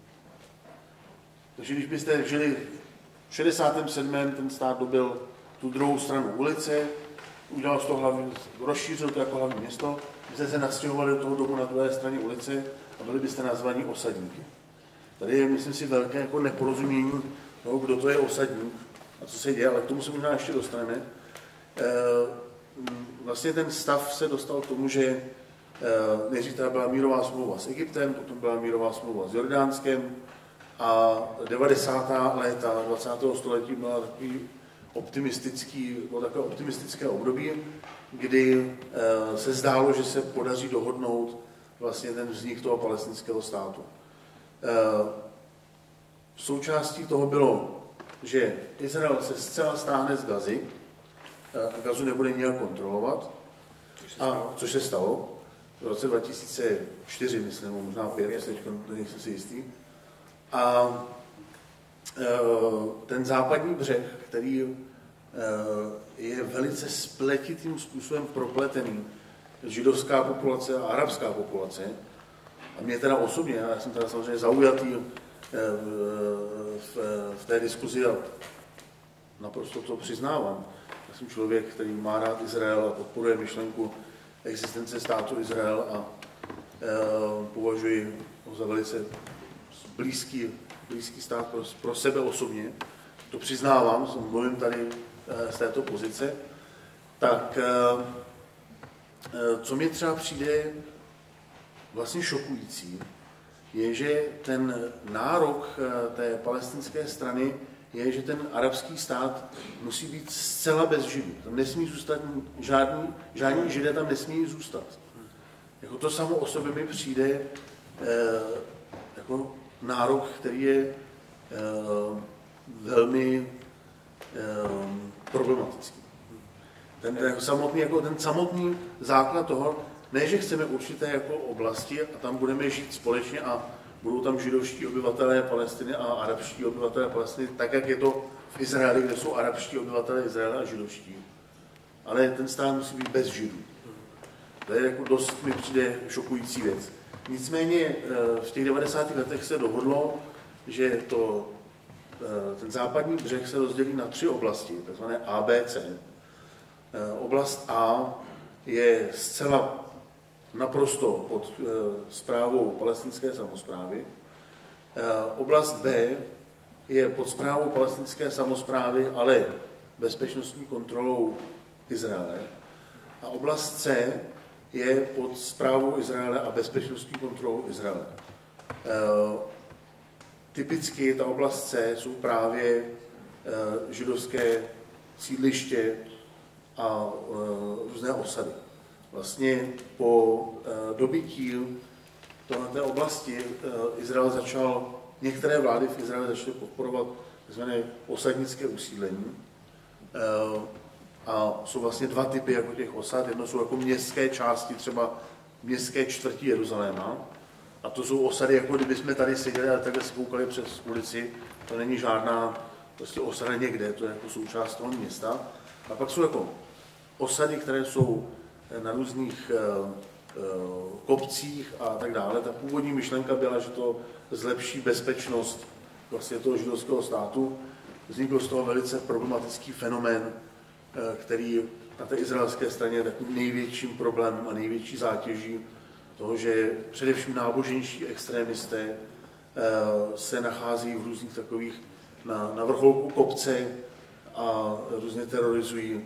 Takže když byste žili v šedesátém sedmém ten stát dobil tu druhou stranu ulice, udělal z toho hlavní, rozšířil to jako hlavní město, byste se nastěhovali do toho domu na druhé straně ulice a byli byste nazvaní osadníky. Tady je, myslím si, velké jako neporozumění toho, kdo to je osadník a co se děje, ale k tomu se možná ještě dostaneme. E, vlastně ten stav se dostal k tomu, že Nejdřív teda byla mírová smlouva s Egyptem, potom byla mírová smlouva s Jordánskem a devadesátá léta dvacátého století byla takový optimistický, bylo takové optimistické období, kdy se zdálo, že se podaří dohodnout vlastně ten vznik toho palestinského státu. Součástí toho bylo, že Izrael se zcela stáhne z Gazy, Gazu nebude nijak kontrolovat, a což se stalo v roce dva tisíce čtyři, myslím, možná pět, teď nejsem si jistý. A ten západní břeh, který je velice spletitým způsobem propletený, židovská populace a arabská populace. A mě teda osobně, já jsem teda samozřejmě zaujatý v, v té diskuzi a naprosto to přiznávám. Já jsem člověk, který má rád Izrael a podporuje myšlenku existence státu Izrael a považuji ho za velice blízký, blízký stát pro, pro sebe osobně. To přiznávám, mluvím tady z této pozice. Tak co mi třeba přijde vlastně šokující, je, že ten nárok té palestinské strany je, že ten arabský stát musí být zcela bez Židů. Tam nesmí zůstat žádný, žádní Židé tam nesmí zůstat. Jako to samo o sobě mi přijde eh, jako nárok, který je eh, velmi eh, problematický. Ten, ten, samotný, jako ten samotný základ toho, ne, že chceme určité jako oblasti a tam budeme žít společně a budou tam židovští obyvatelé Palestiny a arabští obyvatelé Palestiny, tak, jak je to v Izraeli, kde jsou arabští obyvatelé Izraele a židovští. Ale ten stát musí být bez Židů. To je jako dost mi přijde šokující věc. Nicméně v těch devadesátých letech se dohodlo, že to, ten západní břeh se rozdělí na tři oblasti, takzvané A, B, C. Oblast A je zcela naprosto pod správou palestinské samosprávy. Oblast B je pod správou palestinské samosprávy, ale bezpečnostní kontrolou Izraele. A oblast C je pod správou Izraele a bezpečnostní kontrolou Izraele. Typicky ta oblast C jsou právě židovské sídliště a různé osady. Vlastně po dobytí té oblasti Izrael začal, některé vlády v Izraeli začaly podporovat tzv. Osadnické usídlení. A jsou vlastně dva typy jako těch osad. Jedno jsou jako městské části, třeba městské čtvrtí Jeruzaléma. A to jsou osady, jako kdyby jsme tady seděli a takhle se koukali přes ulici. To není žádná prostě osada někde, to je jako součást toho města. A pak jsou jako osady, které jsou na různých uh, uh, kopcích a tak dále. Ta původní myšlenka byla, že to zlepší bezpečnost vlastně toho židovského státu. Vznikl z toho velice problematický fenomén, uh, který na té izraelské straně je takovým největším problémem a největší zátěží toho, že především náboženští extrémisté uh, se nachází v různých takových na, na vrcholku kopce a různě terorizují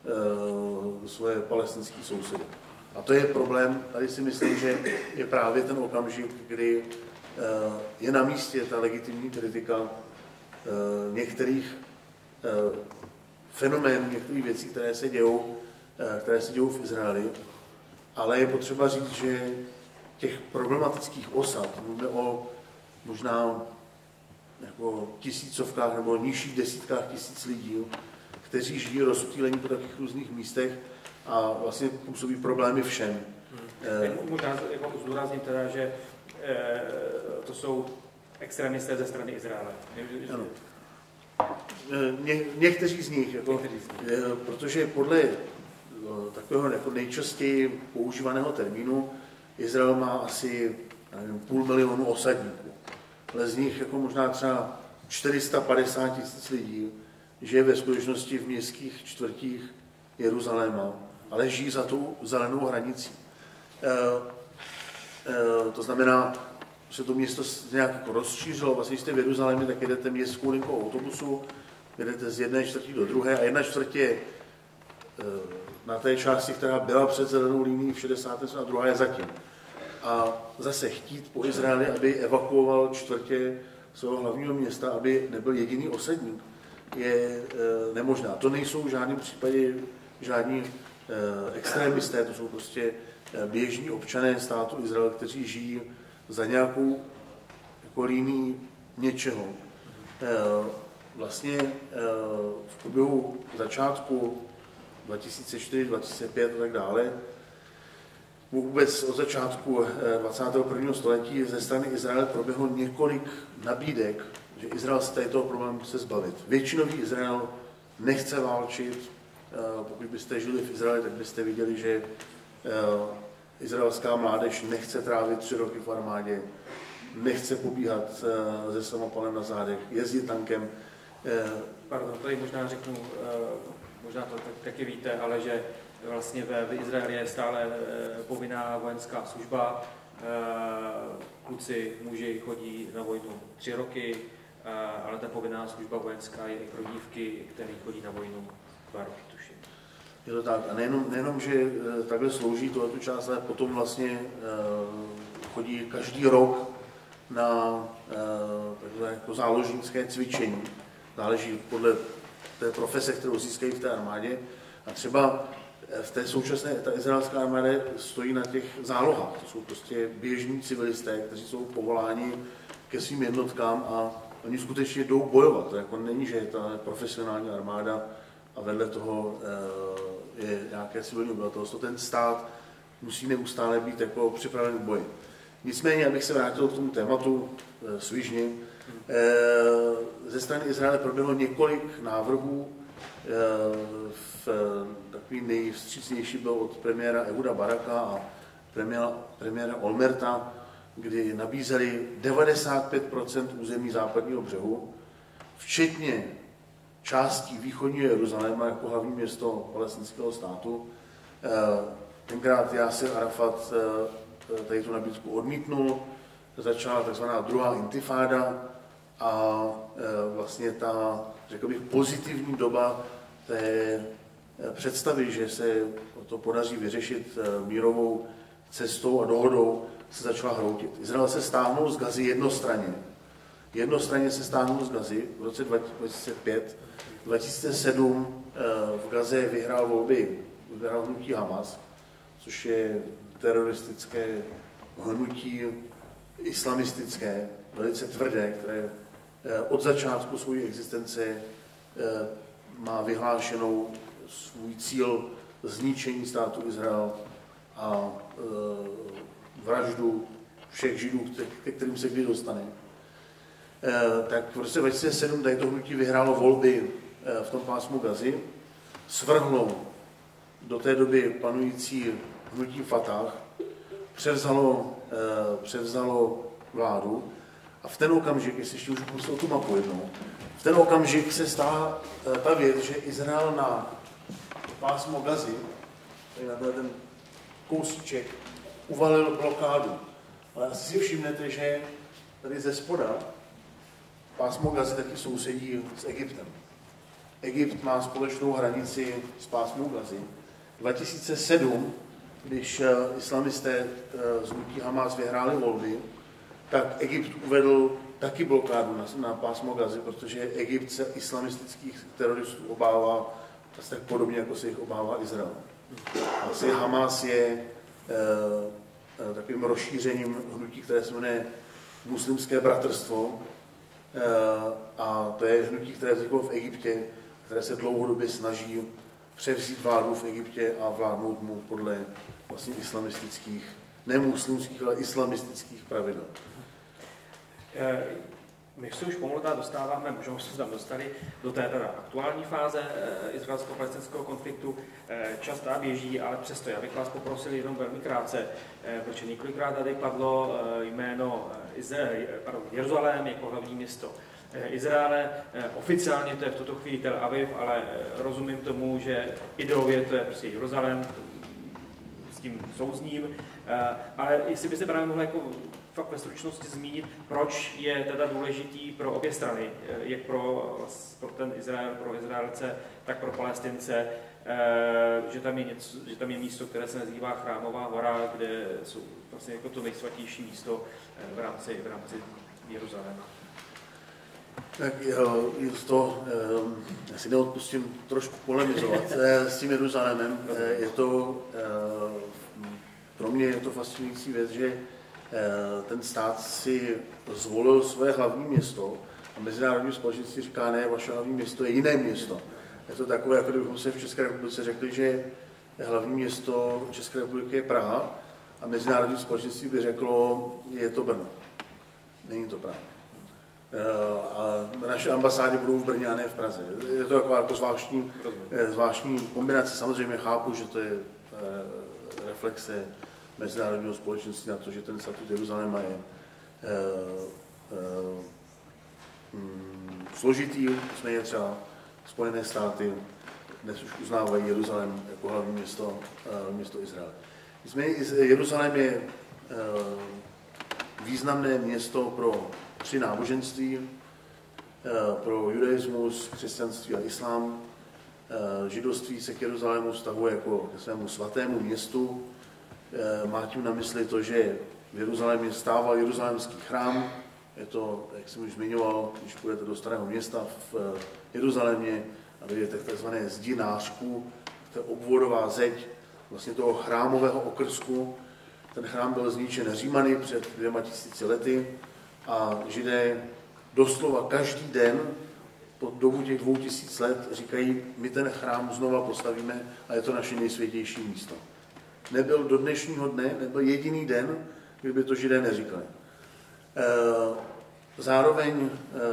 svoje palestinské sousedy. A to je problém, tady si myslím, že je právě ten okamžik, kdy je na místě ta legitimní kritika některých fenoménů, některých věcí, které se dějou, které se dějou v Izraeli, ale je potřeba říct, že těch problematických osad, mluvíme o možná jako tisícovkách nebo nižších desítkách tisíc lidí, kteří žijí rozptýlení po takových různých místech a vlastně působí problémy všem. Hmm. Možná jako zdůrazním teda, že e, to jsou extremisté ze strany Izraele. Ano. Ně, někteří z nich, jako, někteří z nich. E, protože podle no, takového jako nejčastěji používaného termínu Izrael má asi nevím, půl milionu osadníků. Ale z nich jako možná třeba čtyři sta padesát tisíc lidí žije ve skutečnosti v městských čtvrtích Jeruzaléma, ale žijí za tou zelenou hranicí. E, e, to znamená, že to město nějak jako rozšířilo. Vlastně, když jste v Jeruzalémě, tak jedete městskou linkou autobusu, jedete z jedné čtvrtí do druhé a jedna čtvrtě e, na té části, která byla před zelenou linií v šedesátém a druhá je zatím. A zase chtít po Izraeli, aby evakuoval čtvrtě svého hlavního města, aby nebyl jediný osadník, je e, nemožná. To nejsou v žádném případě žádní e, extrémisté, to jsou prostě běžní občané státu Izrael, kteří žijí za nějakou jako linií něčeho. E, vlastně e, v průběhu začátku dva tisíce čtyři, dva tisíce pět a tak dále, vůbec od začátku dvacátého prvního století ze strany Izraele proběhlo několik nabídek, že Izrael se tady toho problému chce zbavit. Většinový Izrael nechce válčit. Pokud byste žili v Izraeli, tak byste viděli, že izraelská mládež nechce trávit tři roky v armádě, nechce pobíhat se samopalem na zádech, jezdit tankem. Pardon, tady možná řeknu, možná to taky víte, ale že vlastně v Izraeli je stále povinná vojenská služba. Kluci, muži chodí na vojnu tři roky, ale ta povinná služba vojenská je i pro dívky, které chodí na vojnu dva roky, tuším. Je to tak. A nejenom, nejenom že takhle slouží tohleto část, ale potom vlastně chodí každý rok na takové jako záložnické cvičení. Záleží podle té profese, kterou získají v té armádě. A třeba v té současné, ta izraelská armáda stojí na těch zálohách. To jsou prostě běžní civilisté, kteří jsou povoláni ke svým jednotkám a oni skutečně jdou bojovat. To jako není, že je ta profesionální armáda a vedle toho je nějaké civilní obyvatelstvo. Ten stát musí neustále být jako připraven k boji. Nicméně, abych se vrátil k tomu tématu svižně, ze strany Izraele proběhlo několik návrhů. V takový nejvstřícnější byl od premiéra Ehuda Baraka a premiéra, premiéra Olmerta, kdy nabízeli devadesát pět procent území západního břehu, včetně částí východního Jeruzaléma jako hlavní město palestinského státu. Tenkrát Jasir Arafat tady tu nabídku odmítnul, začala takzvaná druhá intifáda a vlastně ta, řekl bych, pozitivní doba té představy, že se to podaří vyřešit mírovou cestou a dohodou, se začala hroutit. Izrael se stáhnul z Gazy jednostranně. Jednostranně se stáhnul z Gazy v roce dva tisíce pět. dva tisíce sedm v Gaze vyhrál volby, vyhrál hnutí Hamas, což je teroristické hnutí islamistické, velice tvrdé, které od začátku své existence má vyhlášenou svůj cíl zničení státu Izrael a vraždu všech Židů, ke kterým se kdy dostane. Tak v roce dva tisíce sedm tady to hnutí vyhrálo volby v tom pásmu Gazy, svrhlo do té doby panující hnutí Fatah, převzalo, převzalo vládu a v ten okamžik, jestli ještě už pustil tu mapu jednou, v ten okamžik se stala ta věc, že Izrael na pásmo Gazy, tady na ten kousíček, uvalil blokádu. Ale asi si všimnete, že tady ze spoda pásmo Gazy taky sousedí s Egyptem. Egypt má společnou hranici s pásmou Gazy. dva tisíce sedm, když islamisté z hnutí Hamas vyhráli volby, tak Egypt uvedl taky blokádu na, na pásmo Gazy, protože Egypt se islamistických teroristů obává asi tak podobně, jako se jich obává Izrael. Asi Hamas je e, e, takovým rozšířením hnutí, které se jmenuje Muslimské bratrstvo. E, a to je hnutí, které vzniklo v Egyptě, které se dlouhodobě snaží převzít vládu v Egyptě a vládnout mu podle vlastně islamistických, ne muslimských, ale islamistických pravidel. My se už pomalu dostáváme, možná už jsme tam dostali, do té teda aktuální fáze e, izraelsko-palestinského konfliktu. E, čas ta běží, ale přesto já bych vás poprosil jenom velmi krátce, e, protože několikrát tady padlo e, jméno e, pardon, Jeruzalém jako hlavní město e, Izraele. E, oficiálně to je v tuto chvíli Tel Aviv, ale e, rozumím tomu, že ideově to je prostě Jeruzalém, s tím souzním. E, ale jestli byste právě mohli jako fakt ve stručnosti zmínit, proč je teda důležitý pro obě strany, jak pro, pro ten Izrael, pro Izraelce, tak pro Palestince, že tam je, něco, že tam je místo, které se nazývá Chrámová hora, kde jsou vlastně jako to nejsvatější místo v rámci, v rámci Jeruzaléma. Tak je to, já si neodpustím trošku polemizovat s tím Jeruzalémem. Je to, pro mě je to fascinující věc, že ten stát si zvolil své hlavní město a mezinárodní společenství říká, ne, vaše hlavní město je jiné město. Je to takové, jako kdybychom se v České republice řekli, že hlavní město České republiky je Praha a mezinárodní společenství by řeklo, je to Brno. Není to Praha. A naše ambasády budou v Brně a ne v Praze. Je to taková jako zvláštní, zvláštní kombinace. Samozřejmě chápu, že to je reflexe mezinárodního společenství na to, že ten statut Jeruzaléma je mm, složitý. Jsme třeba Spojené státy dnes už uznávají Jeruzalém jako hlavní město, město Izraele. Nicméně Jeruzalém je významné město pro tři náboženství, pro judaismus, křesťanství a islám. Židovství se k Jeruzalému vztahuje jako ke svému svatému městu. Má tím na mysli to, že v Jeruzalémě stával jeruzalémský chrám. Je to, jak jsem už zmiňoval, když půjdete do starého města v Jeruzalémě a vidíte takzvané zdi nářků, to je obvodová zeď vlastně toho chrámového okrsku. Ten chrám byl zničen Římany před dvěma tisíci lety a Židé doslova každý den po dobu těch dvou tisíc let říkají, my ten chrám znova postavíme a je to naše nejsvětější místo. Nebyl do dnešního dne, nebyl jediný den, kdyby to Židé neříkali. Zároveň,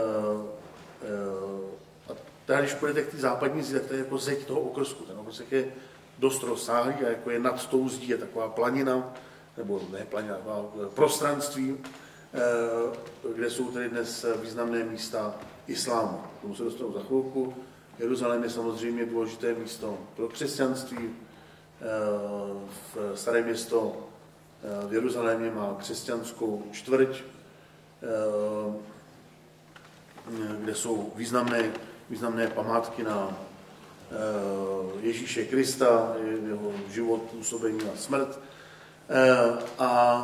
a tady, když půjdete k té západní zdi, tak to je jako zeď toho okrsku. Ten okrsek je dost rozsáhlý a jako je nad tou zdí, je taková planina, nebo ne planina, taková prostranství, kde jsou tady dnes významné místa islámu. K tomu se dostanu za chvilku. Jeruzalém je samozřejmě důležité místo pro křesťanství. V staré město v Jeruzalémě má křesťanskou čtvrť, kde jsou významné, významné památky na Ježíše Krista, jeho život, působení a smrt. A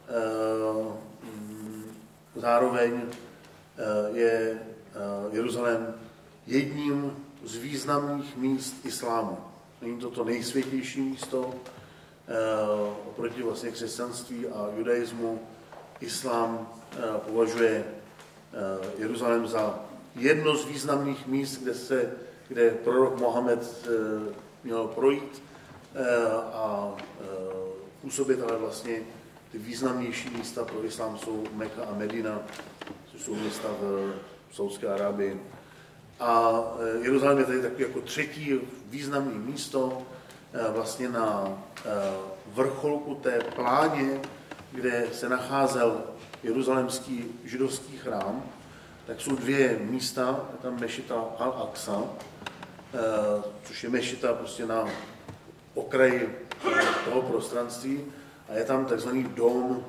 zároveň je Jeruzalém jedním z významných míst islámu. Není to to nejsvětější místo, oproti vlastně křesťanství a judaismu. Islám považuje Jeruzalém za jedno z významných míst, kde, se, kde prorok Mohamed měl projít a působit, ale vlastně ty významnější místa pro islám jsou Meka a Medina, což jsou města v Saudské Arábii. A Jeruzalém je tady takový jako třetí významné místo vlastně na vrcholku té pláně, kde se nacházel jeruzalémský židovský chrám, tak jsou dvě místa, je tam mešita Al-Aqsa, což je mešita prostě na okraji toho prostranství a je tam takzvaný dom,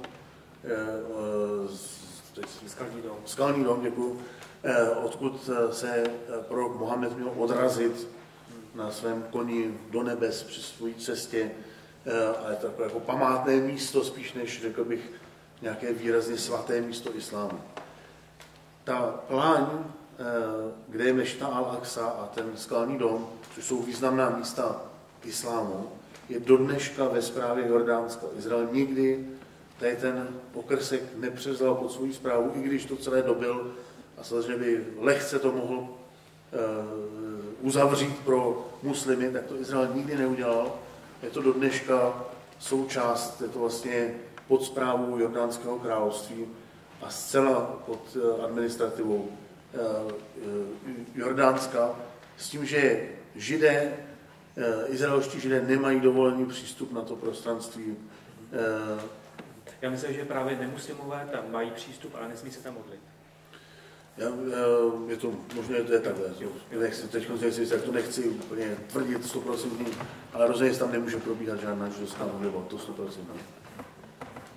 skalní dom, skalní dom, děkuji, odkud se prorok Mohamed měl odrazit na svém koni do nebes při své cestě. A je to takové jako památné místo, spíš než, řekl bych, nějaké výrazně svaté místo islámu. Ta pláň, kde je mešita Al-Aqsa a ten skalní dom, což jsou významná místa islámu, je do dneška ve správě Jordánska. Izrael nikdy tady ten okrsek nepřevzal pod svou správu, i když to celé dobil a samozřejmě by lehce to mohl uh, uzavřít pro muslimy, tak to Izrael nikdy neudělal. Je to do dneška součást, je to vlastně pod správou Jordánského království a zcela pod administrativou Jordánska, s tím, že Židé, izraelští Židé nemají dovolený přístup na to prostranství. Já myslím, že právě nemuslimové tam mají přístup, ale nesmí se tam modlit. Já, je to možná, to je takhle. Nechci, teď nechci, tak to nechci úplně tvrdit sto procent, ale rozhodně tam nemůže probíhat žádná židovská modlitba, to sto procent.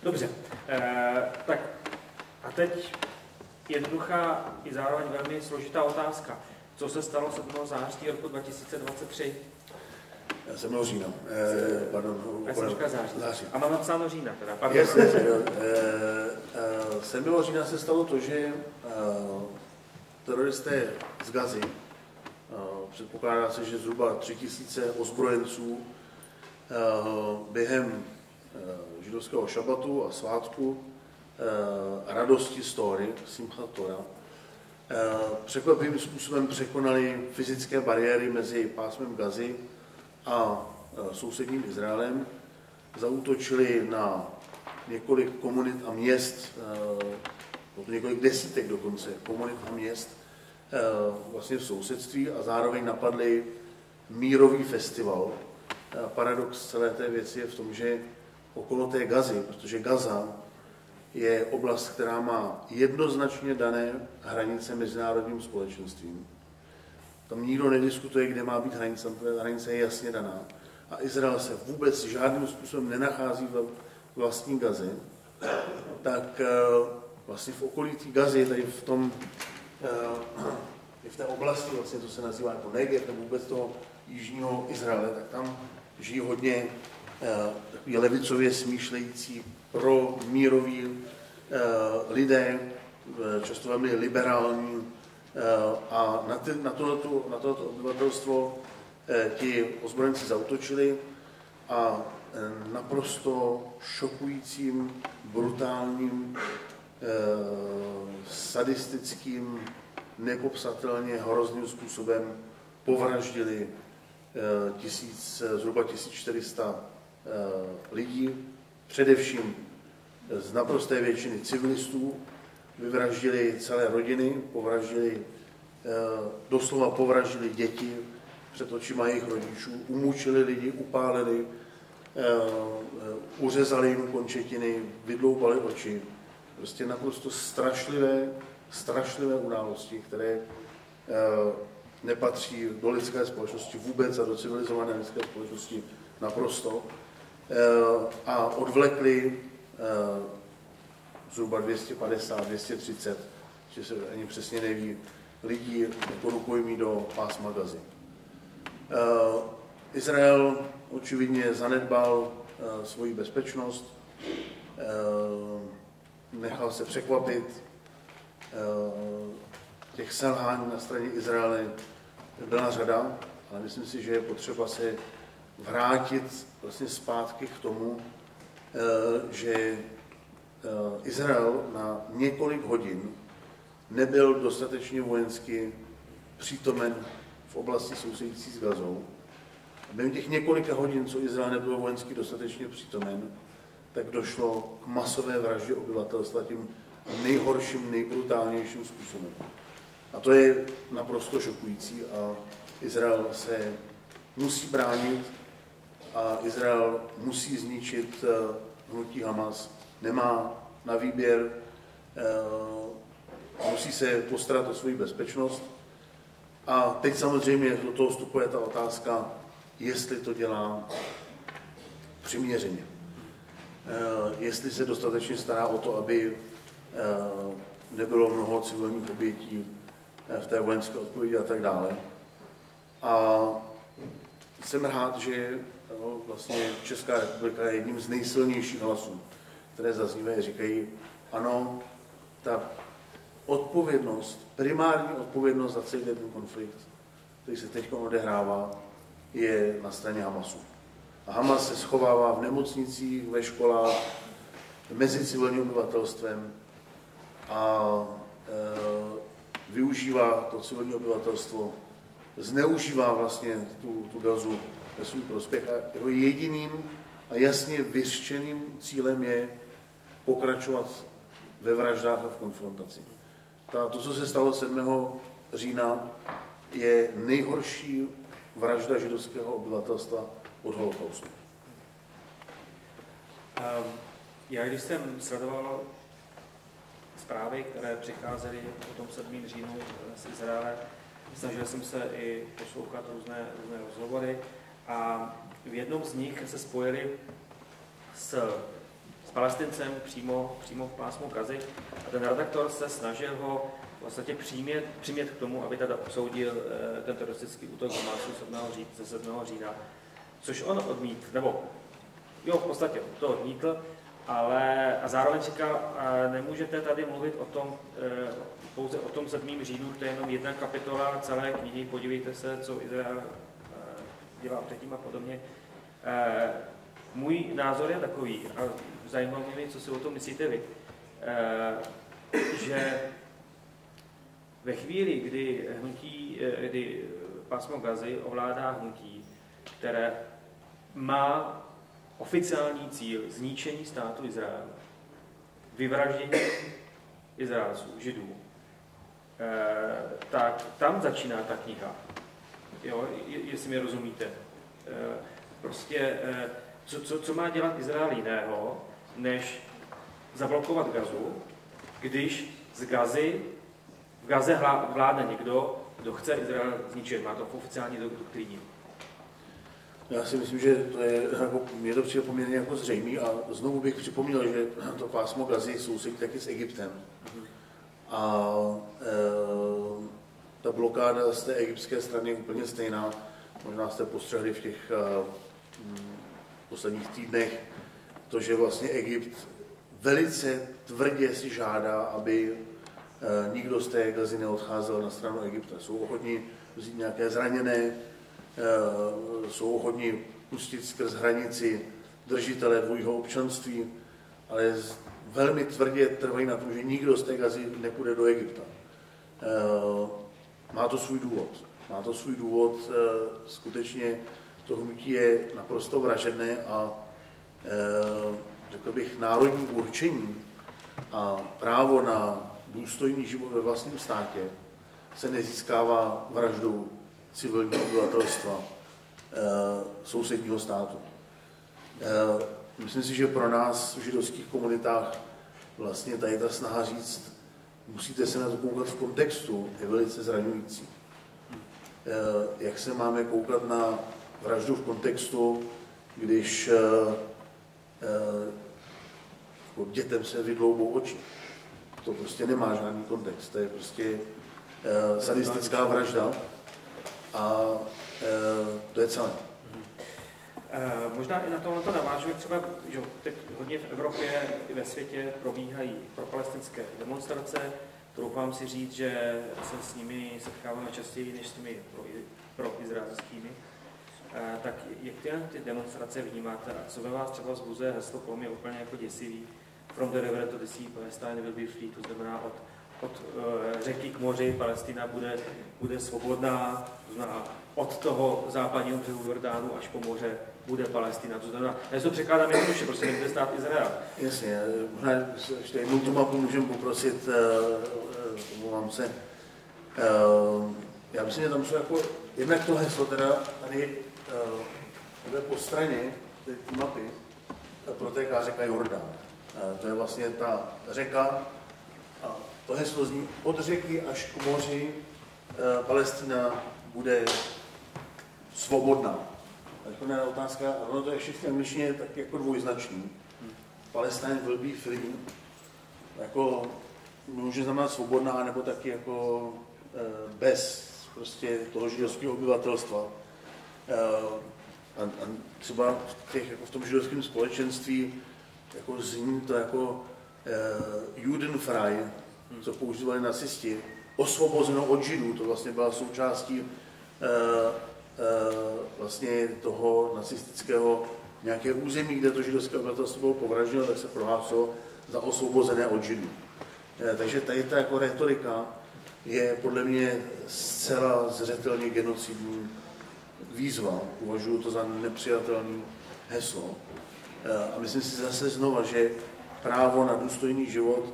Dobře, e, tak a teď jednoduchá i zároveň velmi složitá otázka. Co se stalo sedmého září roku dva tisíce dvacet tři? sedmého října. Eh, pardon, Já jsem říkal září. září. A mám napsáno října teda. Pardon. Yes, yes, jo. Eh, eh, sedmého října se stalo to, že eh, teroristé z Gazy, eh, předpokládá se, že zhruba tři tisíce ozbrojenců eh, během eh, židovského šabatu a svátku eh, radosti z Tóry, Simchat Tora, eh, překvapivým způsobem překonali fyzické bariéry mezi pásmem Gazy a sousedním Izraelem, zaútočili na několik komunit a měst, několik desítek dokonce komunit a měst vlastně v sousedství a zároveň napadli mírový festival. Paradox celé té věci je v tom, že okolo té Gazy, protože Gaza je oblast, která má jednoznačně dané hranice mezinárodním společenstvím. Tam nikdo nediskutuje, kde má být hranice, hranice je jasně daná. A Izrael se vůbec žádným způsobem nenachází v vlastní Gaze, tak vlastně v okolí té Gazy, tady v tom, v té oblasti, vlastně to se nazývá jako Negev, nebo vůbec toho jižního Izraele, tak tam žijí hodně takový levicově smýšlející pro míroví lidé, často velmi liberální, a na, ty, na, tohleto, na tohleto obyvatelstvo ti ozbrojenci zaútočili a naprosto šokujícím, brutálním, sadistickým, nepopsatelně hrozným způsobem povraždili tisíc, zhruba tisíc čtyři sta lidí, především z naprosté většiny civilistů, vyvraždili celé rodiny, povraždili, doslova povraždili děti před očima jejich rodičů, umučili lidi, upálili, uřezali jim končetiny, vydloubali oči. Prostě naprosto strašlivé, strašlivé události, které nepatří do lidské společnosti vůbec a do civilizované lidské společnosti naprosto. A odvlekli zhruba dvě stě padesát, dvě stě třicet, že se ani přesně neví, lidí jako rukojmí do pásma Gazy. Uh, Izrael očividně zanedbal uh, svoji bezpečnost, uh, nechal se překvapit. Uh, těch selhání na straně Izraele byla řada, ale myslím si, že je potřeba se vrátit vlastně zpátky k tomu, uh, že Izrael na několik hodin nebyl dostatečně vojensky přítomen v oblasti sousedící s Gazou. A během těch několika hodin, co Izrael nebyl vojensky dostatečně přítomen, tak došlo k masové vraždě obyvatelstva tím nejhorším, nejbrutálnějším způsobem. A to je naprosto šokující a Izrael se musí bránit a Izrael musí zničit hnutí Hamas. Nemá na výběr, e, musí se postarat o svou bezpečnost. A teď samozřejmě do toho vstupuje ta otázka, jestli to dělá přiměřeně. E, jestli se dostatečně stará o to, aby e, nebylo mnoho civilních obětí v té vojenské odpovědi a tak dále. A jsem rád, že no, vlastně Česká republika je jedním z nejsilnějších hlasů, které zaznívají a říkají, ano, ta odpovědnost, primární odpovědnost za celý ten konflikt, který se teď odehrává, je na straně Hamasu. A Hamas se schovává v nemocnicích, ve školách, mezi civilním obyvatelstvem a e, využívá to civilní obyvatelstvo, zneužívá vlastně tu, tu Gazu ve svůj prospěch a jeho jediným a jasně vyřčeným cílem je pokračovat ve vraždách a v konfrontaci. Ta, to, co se stalo sedmého října, je nejhorší vražda židovského obyvatelstva od holokaustu. Um, já když jsem sledoval zprávy, které přicházely o tom sedmém říjnu z Izraele, snažil jsem se i poslouchat různé, různé rozhovory a v jednom z nich se spojili s, s Palestincem přímo, přímo v pásmu Gazy a ten redaktor se snažil ho v podstatě přimět, přimět k tomu, aby teda obsoudil eh, ten teroristický útok v Hamasu ze sedmého října, což on odmítl, nebo jo, v podstatě to odmítl, ale a zároveň říkal, nemůžete tady mluvit o tom, pouze o tom sedmém říjnu, to je jenom jedna kapitola celé knihy, podívejte se, co Izrael dělá předtím a podobně. Můj názor je takový, a zajímalo mě, co si o tom myslíte vy, že ve chvíli, kdy, hnutí, kdy pásmo Gazy ovládá hnutí, které má oficiální cíl zničení státu Izrael, vyvraždění Izraelců, Židů, e, tak tam začíná ta kniha. Jo, jestli mi rozumíte. E, prostě, e, co, co, co má dělat Izrael jiného, než zablokovat Gazu, když z Gazy, v Gaze vládne někdo, kdo chce Izrael zničit. Má to v oficiální doktríně. Já si myslím, že to je, jako, mě to přijde poměrně jako zřejmý a znovu bych připomněl, že to pásmo Gazy sousedí taky s Egyptem. A e, ta blokáda z té egyptské strany je úplně stejná. Možná jste postřehli v těch e, posledních týdnech to, že vlastně Egypt velice tvrdě si žádá, aby e, nikdo z té Gazy neodcházel na stranu Egypta. Jsou ochotní vzít nějaké zraněné, jsou ochotní pustit skrz hranici držitele dvojího občanství, ale velmi tvrdě trvají na tom, že nikdo z té Gazy nepůjde do Egypta. Má to svůj důvod. Má to svůj důvod, skutečně to hnutí je naprosto vražedné a řekl bych národní určení a právo na důstojný život ve vlastním státě se nezískává vraždou civilního obyvatelstva e, sousedního státu. E, myslím si, že pro nás v židovských komunitách vlastně tady ta snaha říct, musíte se na to koukat v kontextu, je velice zraňující. E, jak se máme koukat na vraždu v kontextu, když e, e, dětem se vydloubou oči. To prostě nemá žádný kontext, to je prostě e, sadistická vražda. A e, to je celé. E, možná i na tohle to navážu, třeba, že teď hodně v Evropě i ve světě probíhají propalestinské demonstrace, troufám si říct, že se s nimi setkáváme častěji než s těmi pro, pro izraelskými. E, tak jak ty, ty demonstrace vnímáte a co ve vás třeba vzbuzuje heslo, pro mě úplně jako děsivý, from the river to the sea, Palestine will be free, to znamená od od uh, řeky k moři, Palestina bude, bude svobodná, to znamená od toho západního břehu Jordánu až po moře bude Palestina, to znamená, já to překládám jednoduše, prostě nebude stát Izrael. Jasně, možná ještě jednou tu mapu můžeme poprosit, omlouvám uh, se, uh, já myslím, že tam jsou jako, jednak to heslo teda tady uh, po straně té mapy protéká řeka Jordán. Uh, to je vlastně ta řeka, a to heslo zní, od řeky až k moři e, Palestina bude svobodná. Tak to je otázka, ono to ještě v angličtině tak jako dvojznačný. Palestine will be free. Jako může znamenat svobodná, nebo taky jako e, bez prostě toho židovského obyvatelstva. E, a, a třeba v, těch, jako v tom židovském společenství jako zní to jako e, Judenfrei, co používali nacisti, osvobozeno od Židů, to vlastně byla součástí e, e, vlastně toho nacistického nějaké území, kde to židovské obyvatelstvo bylo povražděno, tak se prohlásilo za osvobozené od Židů. E, takže tady ta jako retorika je podle mě zcela zřetelně genocidní výzva. Uvažuji to za nepřijatelné heslo. E, a myslím si zase znova, že právo na důstojný život,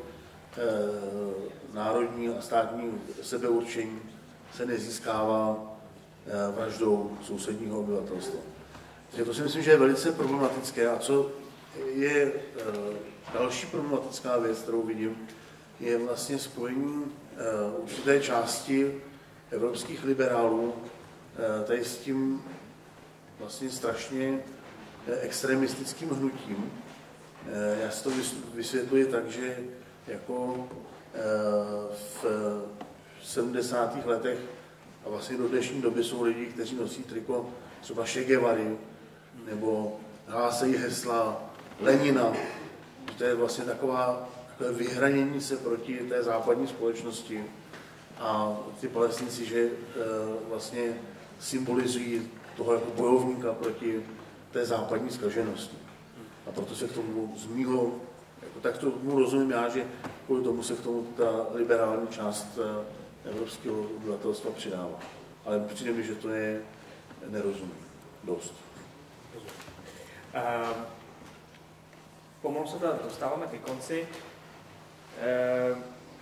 e, národní a státní sebeurčení se nezískává e, vraždou sousedního obyvatelstva. Takže to si myslím, že je velice problematické. A co je e, další problematická věc, kterou vidím, je vlastně spojení e, určité části evropských liberálů e, tady s tím vlastně strašně e, extremistickým hnutím, Já si to vysvětluji tak, že jako v sedmdesátých letech a vlastně do dnešní doby jsou lidi, kteří nosí triko třeba Che Guevary nebo hlásají hesla Lenina. To je vlastně taková, takové vyhranění se proti té západní společnosti a ty Palestinci, že vlastně symbolizují toho jako bojovníka proti té západní zkaženosti. A proto se k tomu z mýho, jako tak tomu rozumím já, že kvůli tomu se k tomu ta liberální část evropského obyvatelstva přidává. Ale přijde mi, že to je nerozumí dost. Uh, pomalu se teda dostáváme ke konci. Uh,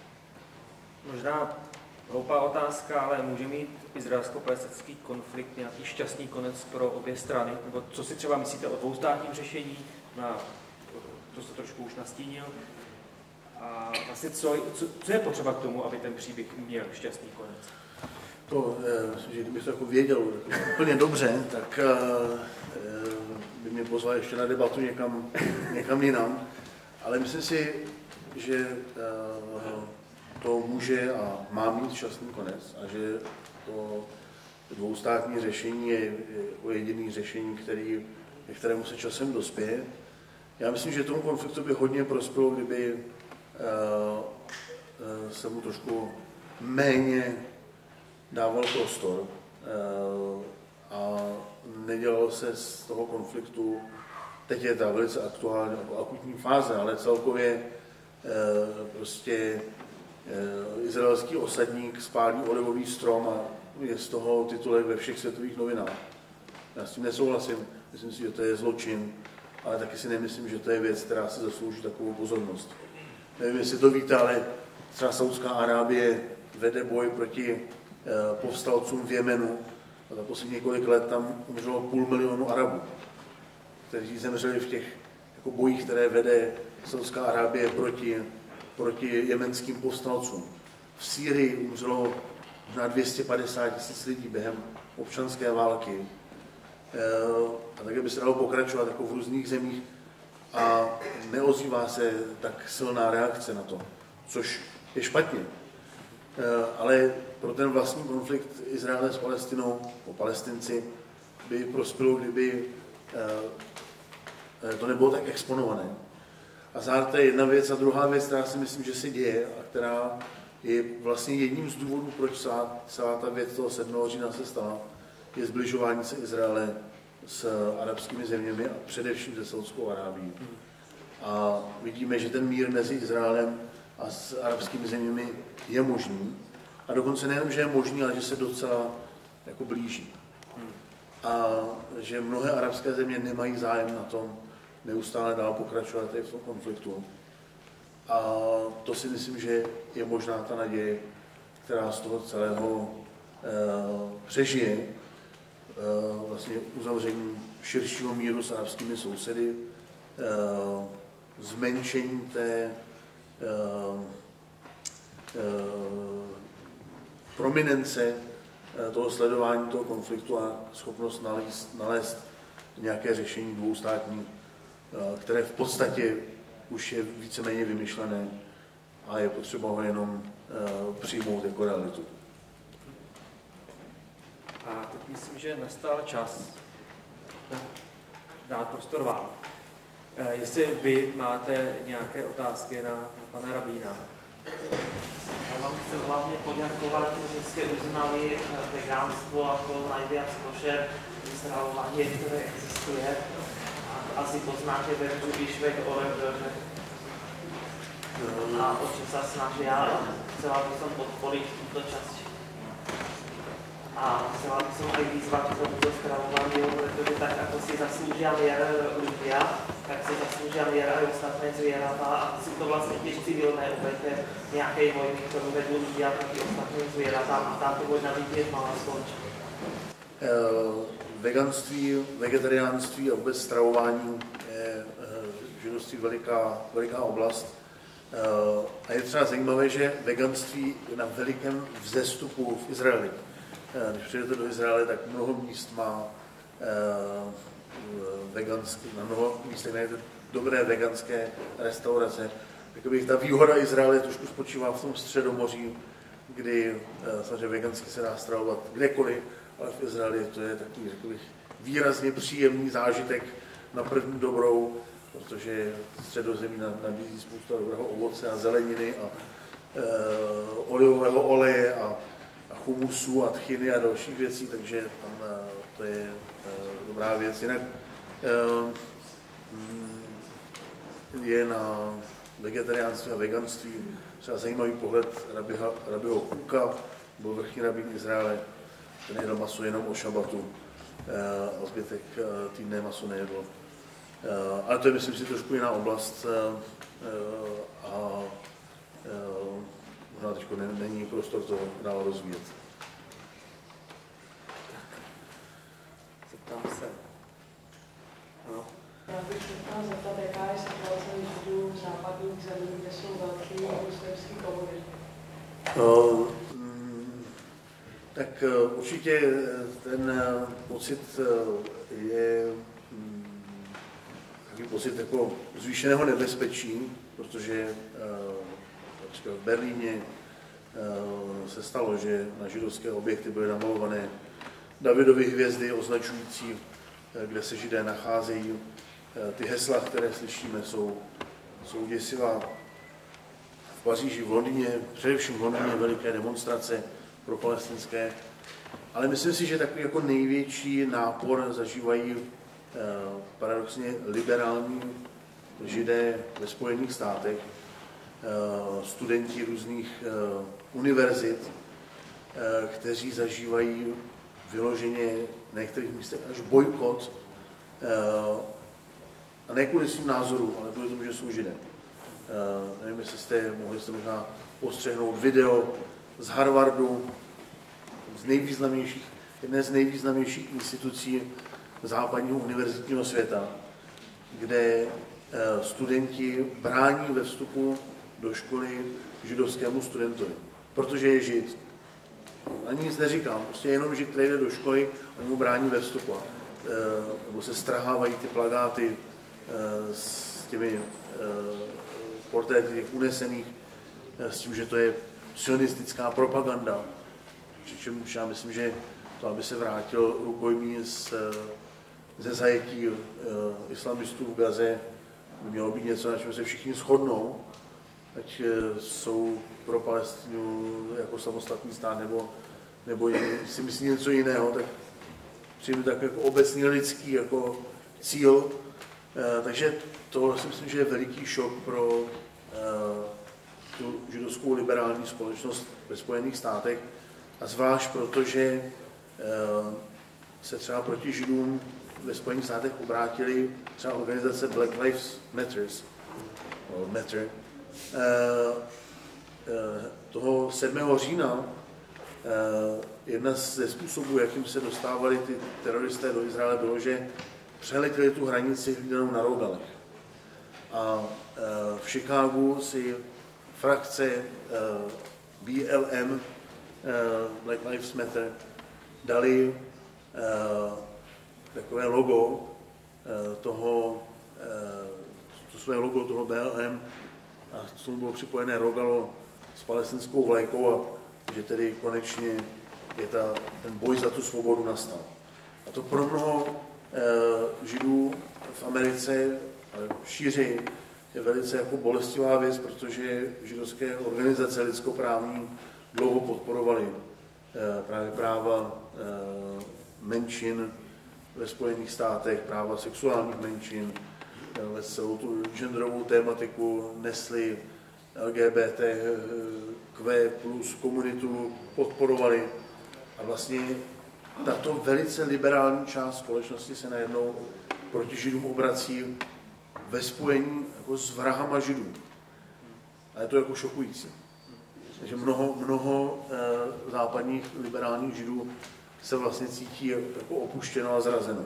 možná hloupá otázka, ale může mít izraelsko-palestinský konflikt nějaký šťastný konec pro obě strany? Nebo co si třeba myslíte o dvoustátním řešení? Na, to se trošku už nastínil. A vlastně co, co, co je potřeba k tomu, aby ten příběh měl šťastný konec? To, že kdybych to jako věděl úplně dobře, tak by mě pozval ještě na debatu někam, někam jinam. Ale myslím si, že to může a má mít šťastný konec a že to dvoustátní řešení je jako jediný řešení, který, kterému se časem dospěje. Já myslím, že tomu konfliktu by hodně prospělo, kdyby uh, uh, se mu trošku méně dával prostor uh, a nedělalo se z toho konfliktu, teď je ta velice aktuální, akutní fáze, ale celkově uh, prostě uh, izraelský osadník spálí olivový strom a je z toho titulek ve všech světových novinách. Já s tím nesouhlasím, myslím si, že to je zločin, ale taky si nemyslím, že to je věc, která si zaslouží takovou pozornost. Nevím, jestli to víte, ale třeba Saudská Arábie vede boj proti povstalcům v Jemenu a za poslední několik let tam umřelo půl milionu Arabů, kteří zemřeli v těch jako bojích, které vede Saudská Arábie proti, proti jemenským povstalcům. V Sýrii umřelo možná dvě stě padesát tisíc lidí během občanské války. A také by se dalo pokračovat jako v různých zemích a neozývá se tak silná reakce na to, což je špatně. Ale pro ten vlastní konflikt Izraele s Palestinou, o Palestinci, by prospělo, kdyby to nebylo tak exponované. A zároveň to je jedna věc a druhá věc, která si myslím, že se děje a která je vlastně jedním z důvodů, proč celá, celá ta věc toho sedmého října se stala, je zbližování se Izraele s arabskými zeměmi a především se Saudskou Arábií. A vidíme, že ten mír mezi Izraelem a s arabskými zeměmi je možný. A dokonce nejenom, že je možný, ale že se docela jako blíží. A že mnohé arabské země nemají zájem na tom neustále dál pokračovat v tom konfliktu. A to si myslím, že je možná ta naděje, která z toho celého eh, přežije eh, vlastně uzavření širšího míru s arabskými sousedy, eh, zmenšení té eh, eh, prominence eh, toho sledování toho konfliktu a schopnost nalézt, nalézt nějaké řešení dvoustátní, eh, které v podstatě už je víceméně vymyšlené a je potřeba ho jenom uh, přijmout jako realitu. A teď myslím, že nastal čas dát prostor vám. Uh, jestli vy máte nějaké otázky na, na pana rabína. Já vám chci hlavně poděkovat, že jste uznali vegánstvo jako najviac košer stravovanie, které existuje. Asi poznáte Verču Výšvek Oreburger a o čo sa snažia. Chcela by som podporiť túto časť. A chcela by som aj vyzvať k tomuto stravovaniu, pretože tak ako si zaslúžia mier ľudia, tak si zaslúžia mier aj ostatné zvieratá. A sú to vlastne tiež civilné obete nejakej vojny, ktorú vedú ľudia proti ostatným zvieratám. A táto vojna by tiež mala skončiť. Veganství, vegetariánství a vůbec stravování je v židovství veliká, veliká oblast. A je třeba zajímavé, že veganství je na velikém vzestupu v Izraeli. Když přijdete do Izraele, tak mnoho míst má veganské, na mnoho místech najdete dobré veganské restaurace. Jakoby ta výhoda Izraele trošku spočívá v tom Středomoří, kdy samozřejmě vegansky se dá stravovat kdekoliv, ale v Izraeli to je takový, takový výrazně příjemný zážitek na první dobrou, protože Středozemí nabízí spoustu dobrého ovoce a zeleniny a e, olivového oleje a, a humusu a tchiny a dalších věcí, takže tam e, to je e, dobrá věc. Jinak e, je na vegetariánství a veganství třeba zajímavý pohled rabiha, rabiho Kuka, byl vrchní rabín Izraele, ten jedl maso jenom o šabatu a zbytek týdne maso nejedl. Ale to je, myslím si, trošku jiná oblast a možná teď není prostor to dál rozvíjet. Zeptám se. No. Já bych se chtěla zeptat, jaká je situace Židů v západních zemích, kde jsou velký muslimský komunity? Uh, tak uh, určitě ten uh, pocit uh, je um, takový pocit jako zvýšeného nebezpečí, protože uh, v Berlíně uh, se stalo, že na židovské objekty byly namalované Davidovy hvězdy označující, uh, kde se Židé nacházejí. Ty hesla, které slyšíme, jsou, jsou děsivá. V Paříži, v Londýně, především v Londýně veliké demonstrace pro palestinské. Ale myslím si, že takový jako největší nápor zažívají eh, paradoxně liberální Židé ve Spojených státech, eh, studenti různých eh, univerzit, eh, kteří zažívají vyloženě na některých místech až bojkot eh, a ne kvůli svým názorům, ale kvůli tomu, že jsou Židé. Uh, nevím, jestli jste mohli jste možná postřehnout video z Harvardu, z nejvýznamnějších, jedné z nejvýznamnějších institucí západního univerzitního světa, kde uh, studenti brání ve vstupu do školy židovskému studentovi, protože je Žid. Ani nic neříkám, prostě jenom Žid, který jde do školy, oni mu brání ve vstupu. Uh, nebo se strhávají ty plakáty s těmi portréty těch unesených, s tím, že to je sionistická propaganda. Přičemž já myslím, že to, aby se vrátil rukojmí z, ze zajetí islamistů v Gaze, by mělo být něco, na čem se všichni shodnou, ať jsou pro Palestinu jako samostatný stát, nebo, nebo si myslí něco jiného, tak přijde tak jako obecný lidský jako cíl. Takže to si myslím, že je veliký šok pro uh, tu židovskou liberální společnost ve Spojených státech a zvlášť proto, že uh, se třeba proti Židům ve Spojených státech obrátili třeba organizace Black Lives Matters, Matter. Uh, uh, toho sedmého října uh, jedna ze způsobů, jakým se dostávali ty teroristé do Izraele, bylo, že přeletěli tu hranici hlídanou na Rogalech. A e, v Chicagu si frakce e, B L M, e, Black Lives Matter, dali e, takové logo e, toho, e, to své logo toho B L M, a k tomu bylo připojené rogalo s palestinskou vlajkou a že tedy konečně je ta, ten boj za tu svobodu nastal. A to pro mnoho Židů v Americe, ale šířeji, je velice jako bolestivá věc, protože židovské organizace lidskoprávní dlouho podporovaly právě práva menšin ve Spojených státech, práva sexuálních menšin, celou tu genderovou tématiku nesli, L G B T Q plus komunitu podporovali a vlastně tato velice liberální část společnosti se najednou proti Židům obrací ve spojení jako s vrahama Židů. A je to jako šokující. Takže mnoho, mnoho eh, západních liberálních Židů se vlastně cítí jako opuštěno a zrazeno.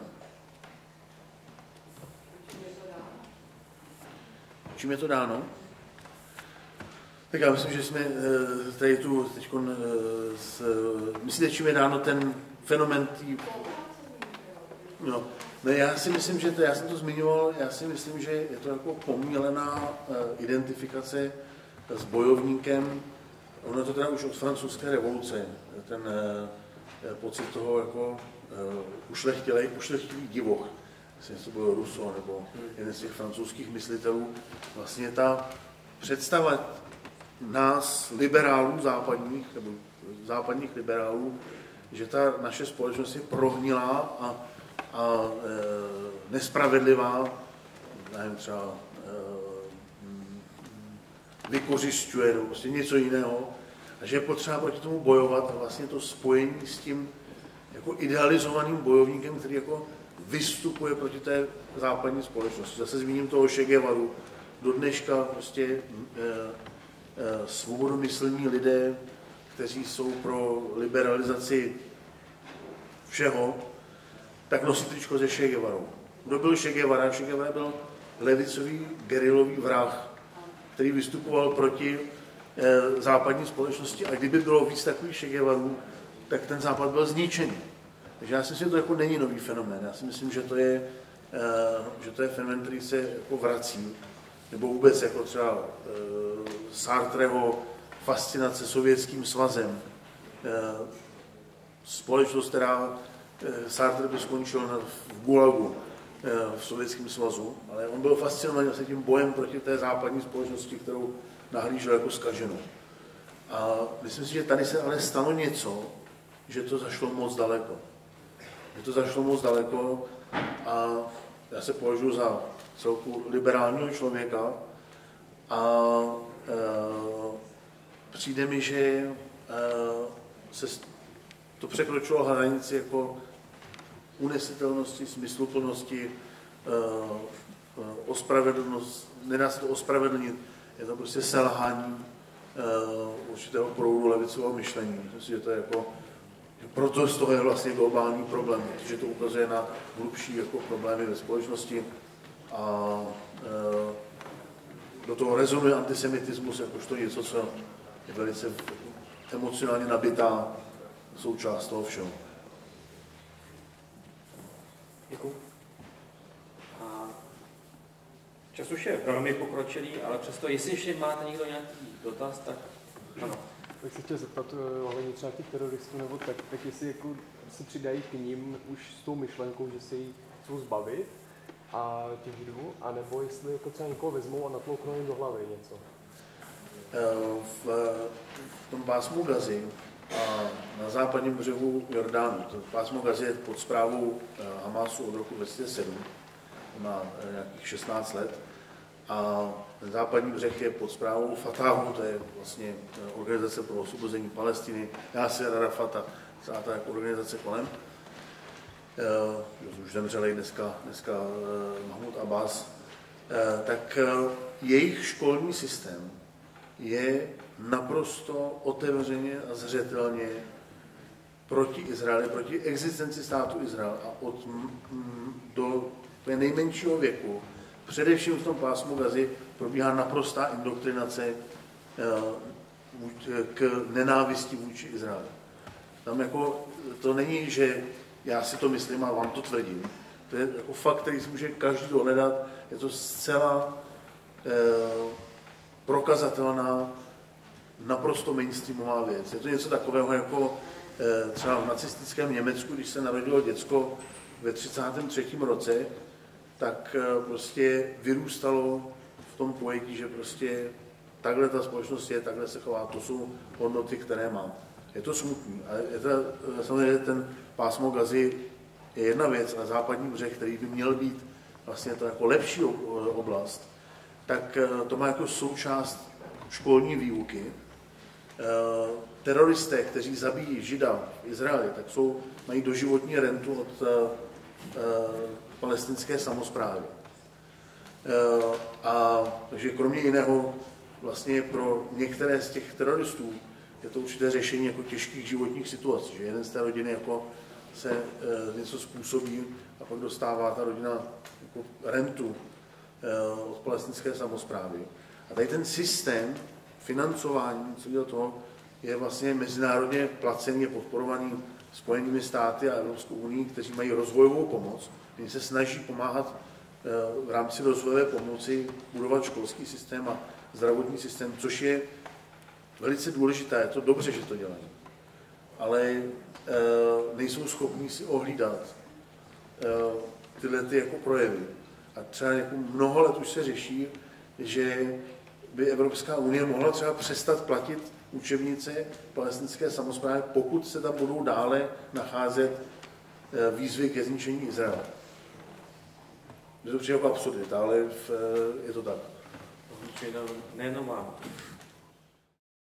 Čím je to dáno? Tak já myslím, že jsme eh, tady tu teď eh, myslíte, čím je dáno ten fenomén tý... No, no já si myslím, že to, já jsem to zmiňoval, já si myslím, že je to jako pomílená uh, identifikace s bojovníkem. Ono je to teda už od francouzské revoluce, ten uh, pocit toho jako uh, ušlechtilý, ušlechtilý divoch, jestli to bylo Rousseau nebo jeden z těch francouzských myslitelů. Vlastně ta představa nás, liberálů západních, nebo západních liberálů, že ta naše společnost je prohnilá a, a e, nespravedlivá, nevím, třeba e, vykořisťuje, nebo prostě něco jiného, a že je potřeba proti tomu bojovat a vlastně to spojení s tím jako idealizovaným bojovníkem, který jako vystupuje proti té západní společnosti. Zase zmíním toho Che Guevaru. Do dneška prostě e, e, svobodomyslní lidé, kteří jsou pro liberalizaci všeho, tak nosí tričko se Che Guevarou. Kdo byl Che Guevara? Che Guevara byl levicový gerilový vrah, který vystupoval proti e, západní společnosti, a kdyby bylo víc takových Che Guevarů, tak ten západ byl zničený. Takže já si myslím, že to jako není nový fenomén. Já si myslím, že to je, e, že to je fenomén, který se jako vrací. Nebo vůbec jako třeba e, Sartreho fascinace Sovětským svazem. E, společnost, která e, Sartre by skončil na, v Gulagu e, v Sovětském svazu, ale on byl fascinovaný vlastně tím bojem proti té západní společnosti, kterou nahlížel jako zkaženou. A myslím si, že tady se ale stalo něco, že to zašlo moc daleko. Že to zašlo moc daleko a já se považuji za celku liberálního člověka a e, přijde mi, že e, se to překročilo hranici jako unesitelnosti, smysluplnosti, e, ospravedlnost, nedá se to ospravedlnit, je to prostě selhání e, určitého proudu levicového myšlení. Myslím si, že to je jako, proto z toho je vlastně globální problém, protože to ukazuje na hlubší jako problémy ve společnosti a e, do toho rezonuje antisemitismus jakožto něco, co je velice emocionálně nabitá součást toho všeho. Děkuji. A čas už je velmi pokročilý, ale přesto, jestli ještě máte někdo nějaký dotaz, tak ano. Tak se chtěl zeptat ohledně třeba těch teroristů, nebo tak, tak jestli jako se přidají k ním už s tou myšlenkou, že se jí chcou zbavit a těch židů, anebo jestli jako třeba někoho vezmou a natlouknou jim do hlavy něco. V, v tom pásmu Gazy a na západním břehu Jordánu, to pásmo Gazy je pod správou Hamásu od roku dva tisíce sedm, má nějakých šestnáct let, a ten západní břeh je pod správou Fatahu, to je vlastně organizace pro osvobození Palestiny, Yasser Arafat a celá ta jako organizace kolem. Uh, už zemřelej dneska, dneska uh, Mahmud Abbas. Uh, tak uh, jejich školní systém je naprosto otevřeně a zřetelně proti Izraeli, proti existenci státu Izrael a od m, do nejmenšího věku, především v tom pásmu Gazy, probíhá naprostá indoktrinace uh, k nenávisti vůči Izraeli. Tam jako to není, že já si to myslím a vám to tvrdím. To je jako fakt, který si může každý dohledat. Je to zcela eh, prokazatelná, naprosto mainstreamová věc. Je to něco takového, jako eh, třeba v nacistickém Německu, když se narodilo děcko ve třicátém třetím roce, tak eh, prostě vyrůstalo v tom pojetí, že prostě takhle ta společnost je, takhle se chová, to jsou hodnoty, které mám. Je to smutný. A je to, samozřejmě ten pásmo Gazy je jedna věc, a západní břeh, který by měl být vlastně to jako lepší oblast, tak to má jako součást školní výuky. Teroristé, kteří zabijí Žida v Izraeli, tak jsou, mají doživotní rentu od palestinské samosprávy. A takže kromě jiného vlastně pro některé z těch teroristů je to určité řešení jako těžkých životních situací, že jeden z té rodiny jako se e, něco způsobí a pak dostává ta rodina jako rentu e, od palestinské samosprávy. A tady ten systém financování celého toho je vlastně mezinárodně placený a podporovaný Spojenými státy a Evropskou unii, kteří mají rozvojovou pomoc, oni se snaží pomáhat v rámci rozvojové pomoci budovat školský systém a zdravotní systém, což je velice důležité, je to dobře, že to dělají. Ale nejsou schopní si ohlídat tyhle ty jako projevy. A třeba jako mnoho let už se řeší, že by Evropská unie mohla třeba přestat platit učebnice palestinské samosprávy, pokud se tam budou dále nacházet výzvy ke zničení Izraele. Je to přijde jako absurdita, ale je to tak. Nejenom vám.